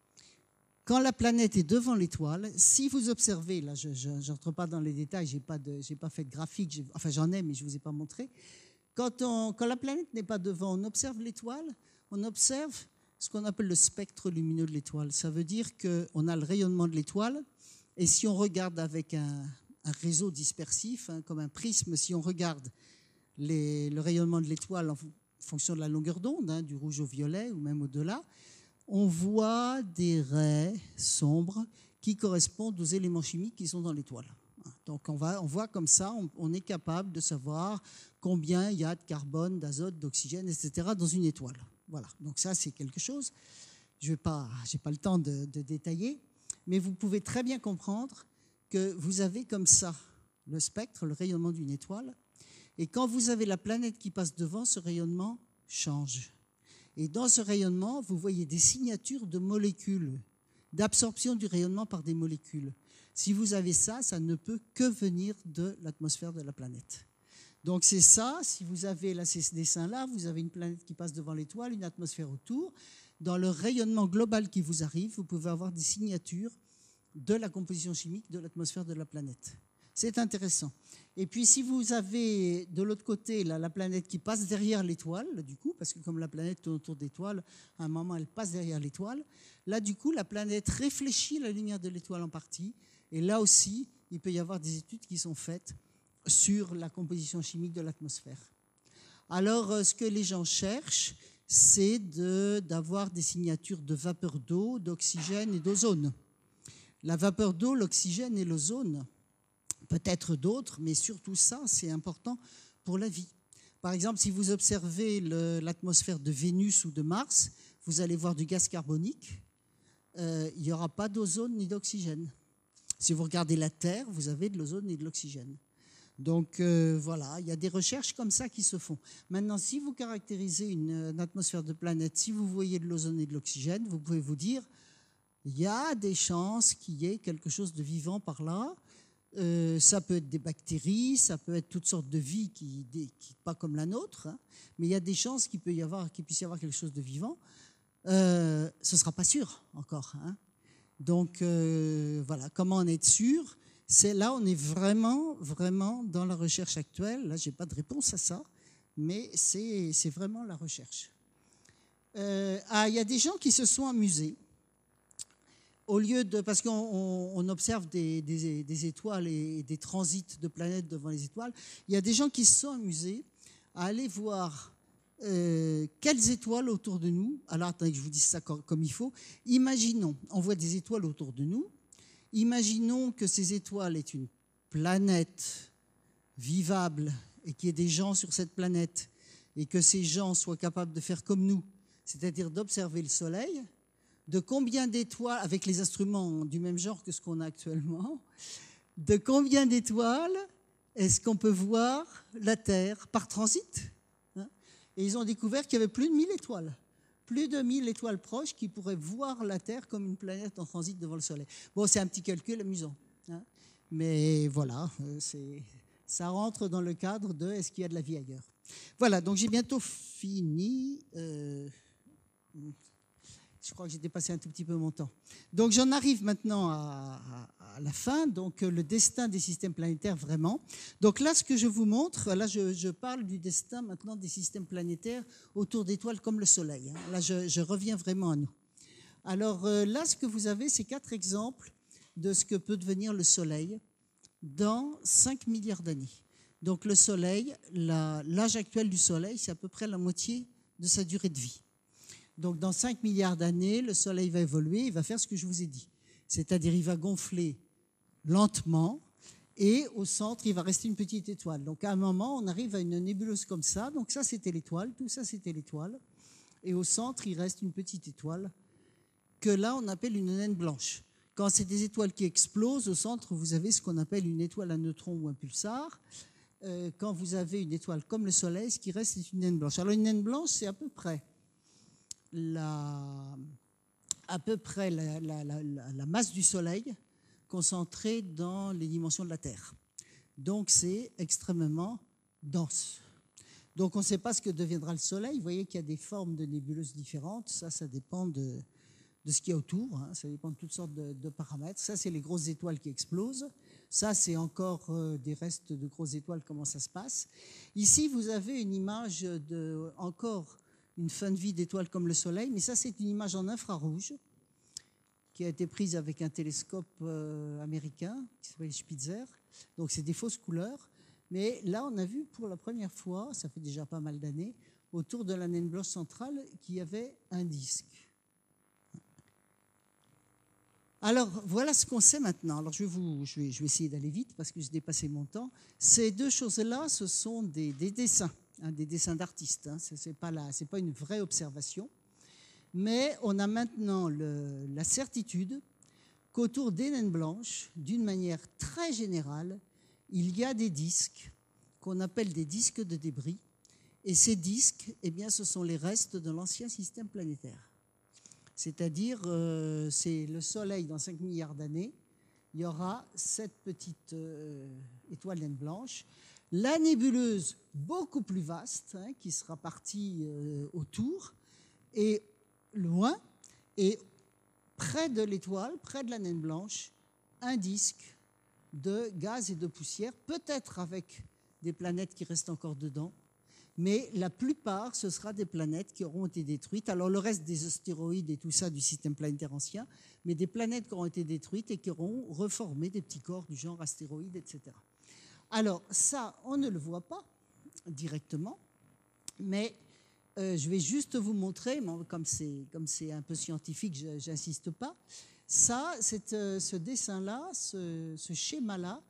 quand la planète est devant l'étoile, si vous observez, là je n'entre pas dans les détails, j'ai pas fait de graphique, enfin j'en ai mais je ne vous ai pas montré, quand la planète n'est pas devant, on observe l'étoile, on observe ce qu'on appelle le spectre lumineux de l'étoile. Ça veut dire qu'on a le rayonnement de l'étoile, et si on regarde avec un réseau dispersif, hein, comme un prisme, si on regarde le rayonnement de l'étoile en fonction de la longueur d'onde, hein, du rouge au violet ou même au-delà, on voit des raies sombres qui correspondent aux éléments chimiques qui sont dans l'étoile. Donc on voit comme ça, on est capable de savoir combien il y a de carbone, d'azote, d'oxygène, etc. dans une étoile. Voilà, donc ça c'est quelque chose. Je n'ai pas le temps de détailler, mais vous pouvez très bien comprendre que vous avez comme ça le spectre, le rayonnement d'une étoile, et quand vous avez la planète qui passe devant, ce rayonnement change. Et dans ce rayonnement, vous voyez des signatures de molécules, d'absorption du rayonnement par des molécules. Si vous avez ça, ça ne peut que venir de l'atmosphère de la planète. Donc c'est ça, si vous avez là, ces dessins-là, vous avez une planète qui passe devant l'étoile, une atmosphère autour. Dans le rayonnement global qui vous arrive, vous pouvez avoir des signatures de la composition chimique de l'atmosphère de la planète. C'est intéressant. Et puis si vous avez de l'autre côté là, la planète qui passe derrière l'étoile, du coup, parce que comme la planète tourne autour d'étoiles, à un moment elle passe derrière l'étoile, là du coup la planète réfléchit la lumière de l'étoile en partie, et là aussi il peut y avoir des études qui sont faites sur la composition chimique de l'atmosphère. Alors ce que les gens cherchent, c'est d'avoir des signatures de vapeur d'eau, d'oxygène et d'ozone. La vapeur d'eau, l'oxygène et l'ozone, peut-être d'autres, mais surtout ça, c'est important pour la vie. Par exemple, si vous observez l'atmosphère de Vénus ou de Mars, vous allez voir du gaz carbonique, il n'y aura pas d'ozone ni d'oxygène. Si vous regardez la Terre, vous avez de l'ozone et de l'oxygène. Donc voilà, il y a des recherches comme ça qui se font. Maintenant, si vous caractérisez une atmosphère de planète, si vous voyez de l'ozone et de l'oxygène, vous pouvez vous dire, il y a des chances qu'il y ait quelque chose de vivant par là. Ça peut être des bactéries, ça peut être toutes sortes de vie qui pas comme la nôtre, hein, mais il y a des chances qu'il puisse y avoir quelque chose de vivant. Ce ne sera pas sûr encore. Hein. Donc voilà, comment en être sûr? Là, on est vraiment, vraiment dans la recherche actuelle. Là, je n'ai pas de réponse à ça, mais c'est vraiment la recherche. Il y a des gens qui se sont amusés. Parce qu'on observe des étoiles et des transits de planètes devant les étoiles, il y a des gens qui se sont amusés à aller voir quelles étoiles autour de nous. Alors attendez que je vous dise ça comme il faut. Imaginons, on voit des étoiles autour de nous. Imaginons que ces étoiles aient une planète vivable et qu'il y ait des gens sur cette planète et que ces gens soient capables de faire comme nous, c'est-à-dire d'observer le Soleil. De combien d'étoiles, avec les instruments du même genre que ce qu'on a actuellement, de combien d'étoiles est-ce qu'on peut voir la Terre par transit? Et ils ont découvert qu'il y avait plus de 1000 étoiles. Plus de 1000 étoiles proches qui pourraient voir la Terre comme une planète en transit devant le Soleil. Bon, c'est un petit calcul amusant. Hein, mais voilà, ça rentre dans le cadre de est-ce qu'il y a de la vie ailleurs. Voilà, donc j'ai bientôt fini. Je crois que j'ai dépassé un tout petit peu mon temps. Donc j'en arrive maintenant à la fin, donc le destin des systèmes planétaires vraiment. Donc là, ce que je vous montre, là je parle du destin maintenant des systèmes planétaires autour d'étoiles comme le Soleil. Hein. Là, je reviens vraiment à nous. Alors là, ce que vous avez, c'est 4 exemples de ce que peut devenir le Soleil dans 5 milliards d'années. Donc le Soleil, l'âge actuel du Soleil, c'est à peu près la moitié de sa durée de vie. Donc, dans 5 milliards d'années, le Soleil va évoluer, il va faire ce que je vous ai dit. C'est-à-dire, il va gonfler lentement et au centre, il va rester une petite étoile. Donc, à un moment, on arrive à une nébuleuse comme ça. Donc, ça, c'était l'étoile, tout ça, c'était l'étoile. Et au centre, il reste une petite étoile que là, on appelle une naine blanche. Quand c'est des étoiles qui explosent, au centre, vous avez ce qu'on appelle une étoile à neutrons ou un pulsar. Quand vous avez une étoile comme le Soleil, ce qui reste, c'est une naine blanche. Alors, une naine blanche, c'est à peu près la masse du Soleil concentrée dans les dimensions de la Terre. Donc, c'est extrêmement dense. Donc on ne sait pas ce que deviendra le Soleil. Vous voyez qu'il y a des formes de nébuleuses différentes. Ça dépend de ce qu'il y a autour. Hein. Ça dépend de toutes sortes de paramètres. Ça, c'est les grosses étoiles qui explosent. Ça, c'est encore des restes de grosses étoiles, comment ça se passe. Ici, vous avez une image de encore une fin de vie d'étoiles comme le Soleil, mais ça, c'est une image en infrarouge qui a été prise avec un télescope américain qui s'appelle Spitzer. Donc, c'est des fausses couleurs. Mais là, on a vu pour la première fois, ça fait déjà pas mal d'années, autour de la naine blanche centrale, qu'il y avait un disque. Alors, voilà ce qu'on sait maintenant. Alors, je vais essayer d'aller vite parce que j'ai dépassé mon temps. Ces deux choses-là, ce sont des dessins, hein, des dessins d'artistes. Hein. Ce n'est pas une vraie observation. Mais on a maintenant la certitude qu'autour des naines blanches, d'une manière très générale, il y a des disques qu'on appelle des disques de débris. Et ces disques, eh bien, ce sont les restes de l'ancien système planétaire. C'est-à-dire, c'est le Soleil dans 5 milliards d'années. Il y aura cette petite étoile naine blanche. La nébuleuse, beaucoup plus vaste, hein, qui sera partie autour, et loin, et près de l'étoile, près de la naine blanche, un disque de gaz et de poussière, peut-être avec des planètes qui restent encore dedans, mais la plupart, ce sera des planètes qui auront été détruites. Alors le reste des astéroïdes et tout ça du système planétaire ancien, mais des planètes qui auront été détruites et qui auront reformé des petits corps du genre astéroïdes, etc. Alors ça, on ne le voit pas directement, mais je vais juste vous montrer, comme c'est un peu scientifique, je n'insiste pas. Ça, ce dessin-là, ce schéma-là,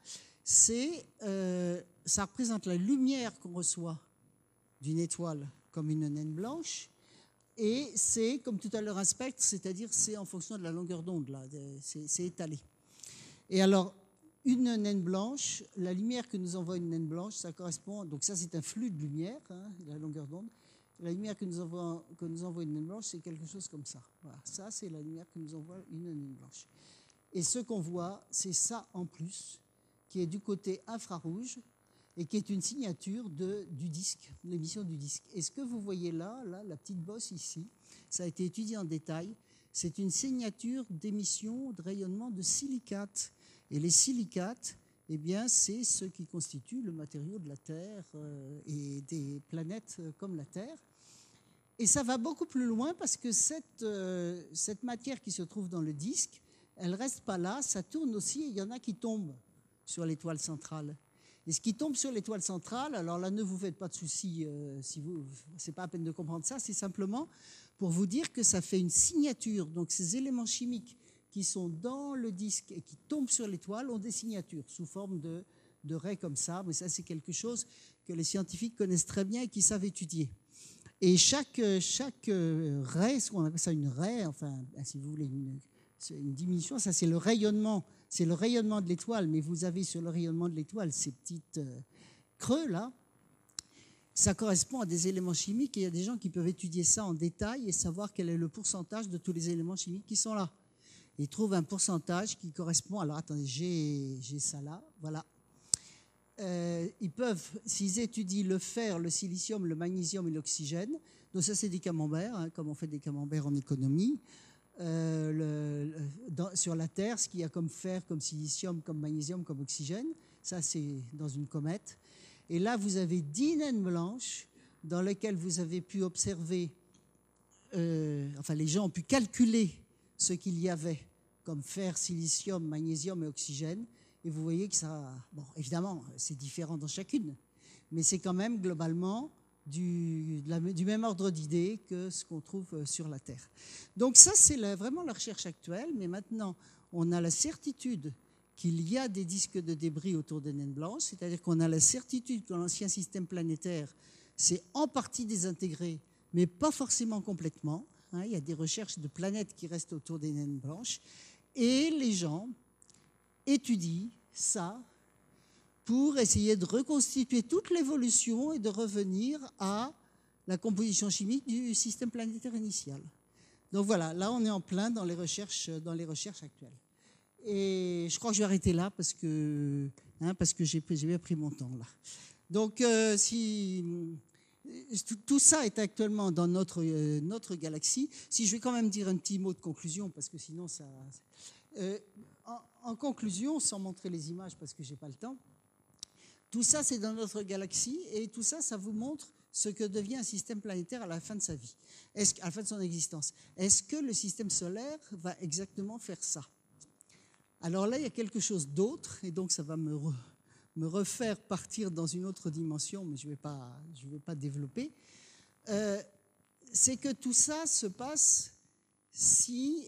ça représente la lumière qu'on reçoit d'une étoile comme une naine blanche, et c'est, comme tout à l'heure, un spectre, c'est-à-dire c'est en fonction de la longueur d'onde, là, c'est étalé. Et alors, une naine blanche, la lumière que nous envoie une naine blanche, ça correspond, donc ça c'est un flux de lumière, hein, la longueur d'onde. La lumière que nous envoie une naine blanche, c'est quelque chose comme ça. Voilà, ça c'est la lumière que nous envoie une naine blanche. Et ce qu'on voit, c'est ça en plus, qui est du côté infrarouge, et qui est une signature du disque, l'émission du disque. Et ce que vous voyez là, la petite bosse ici, ça a été étudié en détail, c'est une signature d'émission de rayonnement de silicates. Et les silicates, eh bien, c'est ce qui constitue le matériau de la Terre et des planètes comme la Terre. Et ça va beaucoup plus loin parce que cette matière qui se trouve dans le disque, elle ne reste pas là, ça tourne aussi, et il y en a qui tombent sur l'étoile centrale. Et ce qui tombe sur l'étoile centrale, alors là, ne vous faites pas de soucis, c'est pas à peine de comprendre ça, c'est simplement pour vous dire que ça fait une signature. Donc ces éléments chimiques qui sont dans le disque et qui tombent sur l'étoile ont des signatures sous forme de raies comme ça, mais ça c'est quelque chose que les scientifiques connaissent très bien et qui savent étudier. Et chaque raie, ce qu'on appelle ça une raie, enfin, si vous voulez, une diminution, ça c'est le rayonnement. C'est le rayonnement de l'étoile, mais vous avez sur le rayonnement de l'étoile ces petites creux là. Ça correspond à des éléments chimiques et il y a des gens qui peuvent étudier ça en détail et savoir quel est le pourcentage de tous les éléments chimiques qui sont là. Ils trouvent un pourcentage qui correspond. Alors attendez, j'ai ça là, voilà. Ils peuvent, s'ils étudient le fer, le silicium, le magnésium et l'oxygène, donc ça c'est des camemberts, hein, comme on fait des camemberts en économie. Sur la Terre, ce qu'il y a comme fer, comme silicium, comme magnésium, comme oxygène, ça c'est dans une comète. Et là, vous avez 10 naines blanches dans lesquelles vous avez pu observer, enfin les gens ont pu calculer ce qu'il y avait comme fer, silicium, magnésium et oxygène. Et vous voyez que ça, bon, évidemment, c'est différent dans chacune, mais c'est quand même globalement du même ordre d'idées que ce qu'on trouve sur la Terre. Donc ça, c'est vraiment la recherche actuelle, mais maintenant, on a la certitude qu'il y a des disques de débris autour des naines blanches, c'est-à-dire qu'on a la certitude que l'ancien système planétaire s'est en partie désintégré, mais pas forcément complètement. Hein, il y a des recherches de planètes qui restent autour des naines blanches, et les gens étudient ça pour essayer de reconstituer toute l'évolution et de revenir à la composition chimique du système planétaire initial. Donc voilà, là on est en plein dans les recherches actuelles. Et je crois que je vais arrêter là parce que j'ai bien pris mon temps là. Donc tout ça est actuellement dans notre galaxie. Si je vais quand même dire un petit mot de conclusion, parce que sinon ça... en conclusion, sans montrer les images parce que je n'ai pas le temps, tout ça c'est dans notre galaxie et tout ça, ça vous montre ce que devient un système planétaire à la fin de sa vie, à la fin de son existence. Est-ce que le système solaire va exactement faire ça? Alors là, il y a quelque chose d'autre, et donc ça va me refaire partir dans une autre dimension, mais je ne vais pas développer. C'est que tout ça se passe si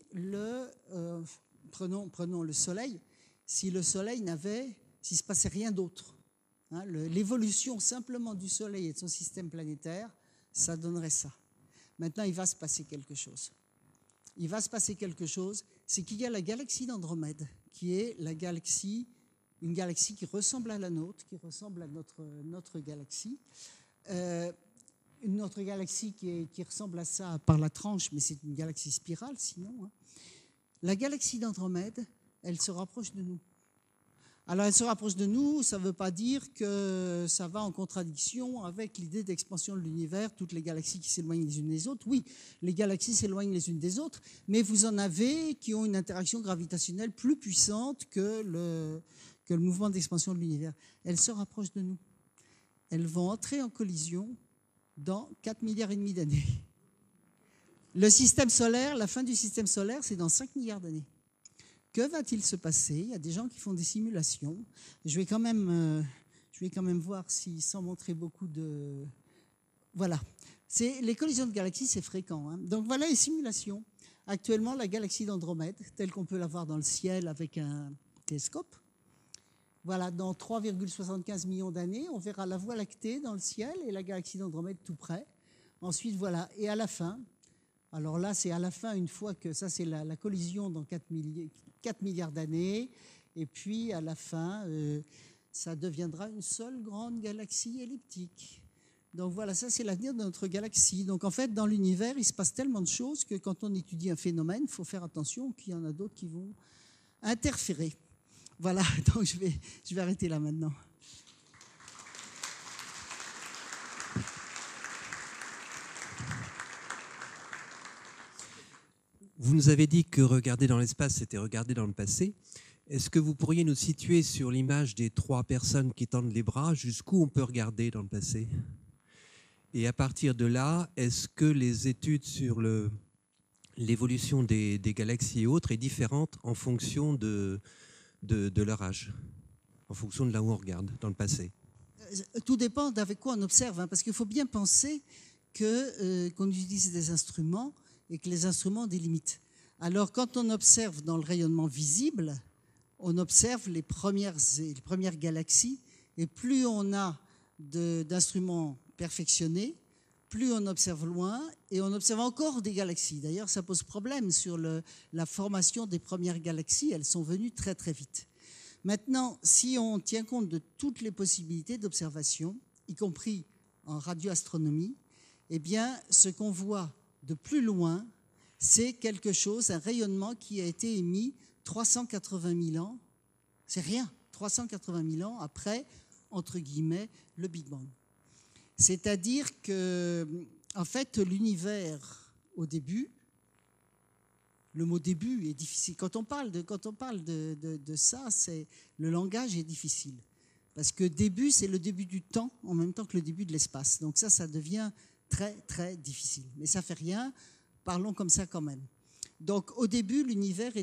prenons le Soleil, si le Soleil s'il ne se passait rien d'autre. Hein, l'évolution simplement du Soleil et de son système planétaire, ça donnerait ça. Maintenant, il va se passer quelque chose. Il va se passer quelque chose, c'est qu'il y a la galaxie d'Andromède, qui est une galaxie qui ressemble à la nôtre, qui ressemble à notre galaxie. Une autre galaxie qui ressemble à ça par la tranche, mais c'est une galaxie spirale sinon. Hein. La galaxie d'Andromède, elle se rapproche de nous. Alors elle se rapproche de nous, ça ne veut pas dire que ça va en contradiction avec l'idée d'expansion de l'univers, toutes les galaxies qui s'éloignent les unes des autres. Oui, les galaxies s'éloignent les unes des autres, mais vous en avez qui ont une interaction gravitationnelle plus puissante que le mouvement d'expansion de l'univers. Elles se rapprochent de nous. Elles vont entrer en collision dans 4,5 milliards d'années. Le système solaire, la fin du système solaire, c'est dans 5 milliards d'années. Que va-t-il se passer? Il y a des gens qui font des simulations. Je vais quand même voir si, sans montrer beaucoup de... Voilà. Les collisions de galaxies, c'est fréquent. Hein. Donc voilà les simulations. Actuellement, la galaxie d'Andromède, telle qu'on peut la voir dans le ciel avec un télescope. Voilà, dans 3,75 millions d'années, on verra la Voie lactée dans le ciel et la galaxie d'Andromède tout près. Ensuite, voilà. Et à la fin... Alors là, c'est à la fin, une fois que ça, c'est la collision dans 4 milliards d'années. Et puis, à la fin, ça deviendra une seule grande galaxie elliptique. Donc voilà, ça, c'est l'avenir de notre galaxie. Donc en fait, dans l'univers, il se passe tellement de choses que quand on étudie un phénomène, il faut faire attention qu'il y en a d'autres qui vont interférer. Voilà, donc je vais arrêter là maintenant. Vous nous avez dit que regarder dans l'espace, c'était regarder dans le passé. Est-ce que vous pourriez nous situer sur l'image des 3 personnes qui tendent les bras, jusqu'où on peut regarder dans le passé? Et à partir de là, est-ce que les études sur l'évolution des galaxies et autres est différente en fonction de leur âge, en fonction de là où on regarde dans le passé? Tout dépend d'avec quoi on observe, hein, parce qu'il faut bien penser qu'on utilise des instruments et que les instruments ont des limites. Alors, quand on observe dans le rayonnement visible, on observe les premières galaxies, et plus on a d'instruments perfectionnés, plus on observe loin, et on observe encore des galaxies. D'ailleurs, ça pose problème sur la formation des premières galaxies. Elles sont venues très, très vite. Maintenant, si on tient compte de toutes les possibilités d'observation, y compris en radioastronomie, eh bien, ce qu'on voit de plus loin, c'est quelque chose, un rayonnement qui a été émis 380 000 ans, c'est rien, 380 000 ans après, entre guillemets, le Big Bang. C'est-à-dire que, en fait, l'univers, au début, le mot début est difficile. Quand on parle de ça, le langage est difficile. Parce que début, c'est le début du temps, en même temps que le début de l'espace. Donc ça devient très, très difficile. Mais ça ne fait rien, parlons comme ça quand même. Donc au début, l'univers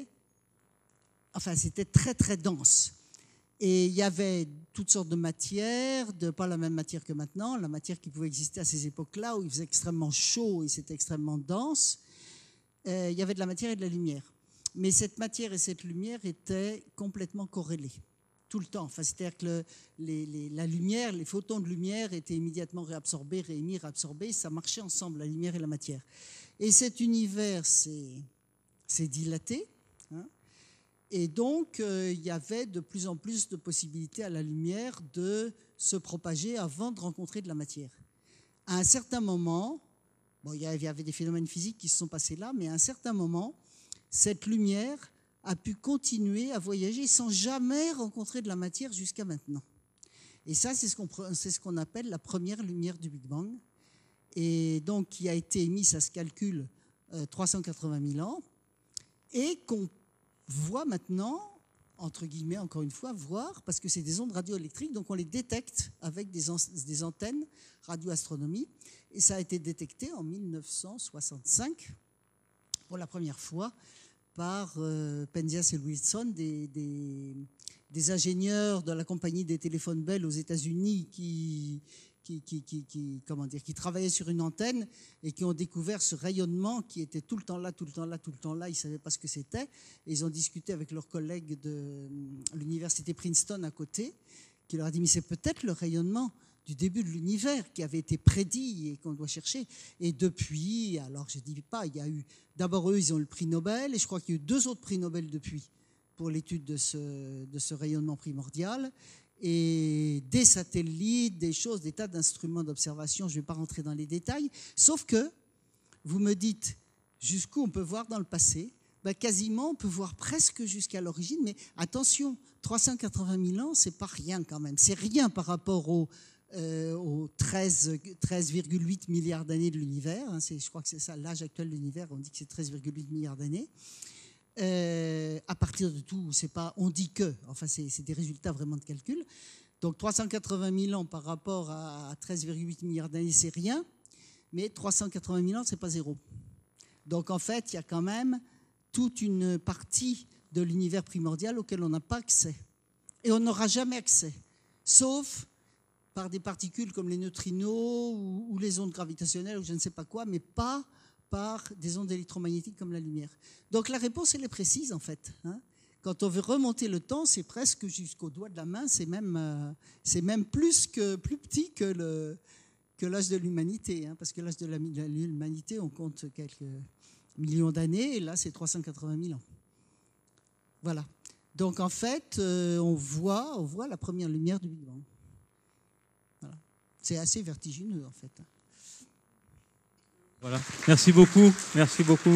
c'était très, très dense. Et il y avait toutes sortes de matières, pas la même matière que maintenant, la matière qui pouvait exister à ces époques-là, où il faisait extrêmement chaud et c'était extrêmement dense. Il y avait de la matière et de la lumière. Mais cette matière et cette lumière étaient complètement corrélées. Tout le temps. Enfin, c'est-à-dire que la lumière, les photons de lumière étaient immédiatement réabsorbés, réémis, réabsorbés. Ça marchait ensemble, la lumière et la matière. Et cet univers s'est dilaté. Hein, et donc, il y avait de plus en plus de possibilités à la lumière de se propager avant de rencontrer de la matière. À un certain moment, il y avait des phénomènes physiques qui se sont passés là, mais à un certain moment, cette lumière a pu continuer à voyager sans jamais rencontrer de la matière jusqu'à maintenant. Et ça, c'est ce qu'on appelle la première lumière du Big Bang. Et donc, qui a été émise, ça se calcule, 380 000 ans, et qu'on voit maintenant, entre guillemets, encore une fois, voir, parce que c'est des ondes radioélectriques, donc on les détecte avec des antennes radioastronomie. Et ça a été détecté en 1965, pour la première fois, par Penzias et Wilson, des ingénieurs de la compagnie des téléphones Bell aux États-Unis qui travaillaient sur une antenne et qui ont découvert ce rayonnement qui était tout le temps là, tout le temps là, tout le temps là. Ils ne savaient pas ce que c'était. Et ils ont discuté avec leurs collègues de l'université Princeton à côté, qui leur a dit, mais c'est peut-être le rayonnement du début de l'univers qui avait été prédit et qu'on doit chercher. Et depuis, alors je ne dis pas, il y a eu, d'abord eux, ils ont eu le prix Nobel, et je crois qu'il y a eu 2 autres prix Nobel depuis pour l'étude de ce rayonnement primordial. Et des satellites, des choses, des tas d'instruments d'observation, je ne vais pas rentrer dans les détails, sauf que vous me dites jusqu'où on peut voir dans le passé. Ben, quasiment, on peut voir presque jusqu'à l'origine, mais attention, 380 000 ans, ce n'est pas rien quand même. C'est rien par rapport aux 13,8 milliards d'années de l'univers. Je crois que c'est ça, l'âge actuel de l'univers, on dit que c'est 13,8 milliards d'années. À partir de tout, c'est pas, on dit que, enfin c'est des résultats vraiment de calcul. Donc 380 000 ans par rapport à 13,8 milliards d'années, c'est rien, mais 380 000 ans, c'est pas zéro. Donc en fait, il y a quand même toute une partie de l'univers primordial auquel on n'a pas accès. Et on n'aura jamais accès, sauf par des particules comme les neutrinos ou les ondes gravitationnelles ou je ne sais pas quoi, mais pas par des ondes électromagnétiques comme la lumière. Donc la réponse, elle est précise en fait. Quand on veut remonter le temps, c'est presque jusqu'au doigt de la main, c'est même plus petit que l'âge de l'humanité, parce que l'âge de l'humanité, on compte quelques millions d'années, et là c'est 380 000 ans. Voilà. Donc en fait, on voit la première lumière du Big Bang. Voilà. C'est assez vertigineux en fait. Voilà. Merci beaucoup. Merci beaucoup.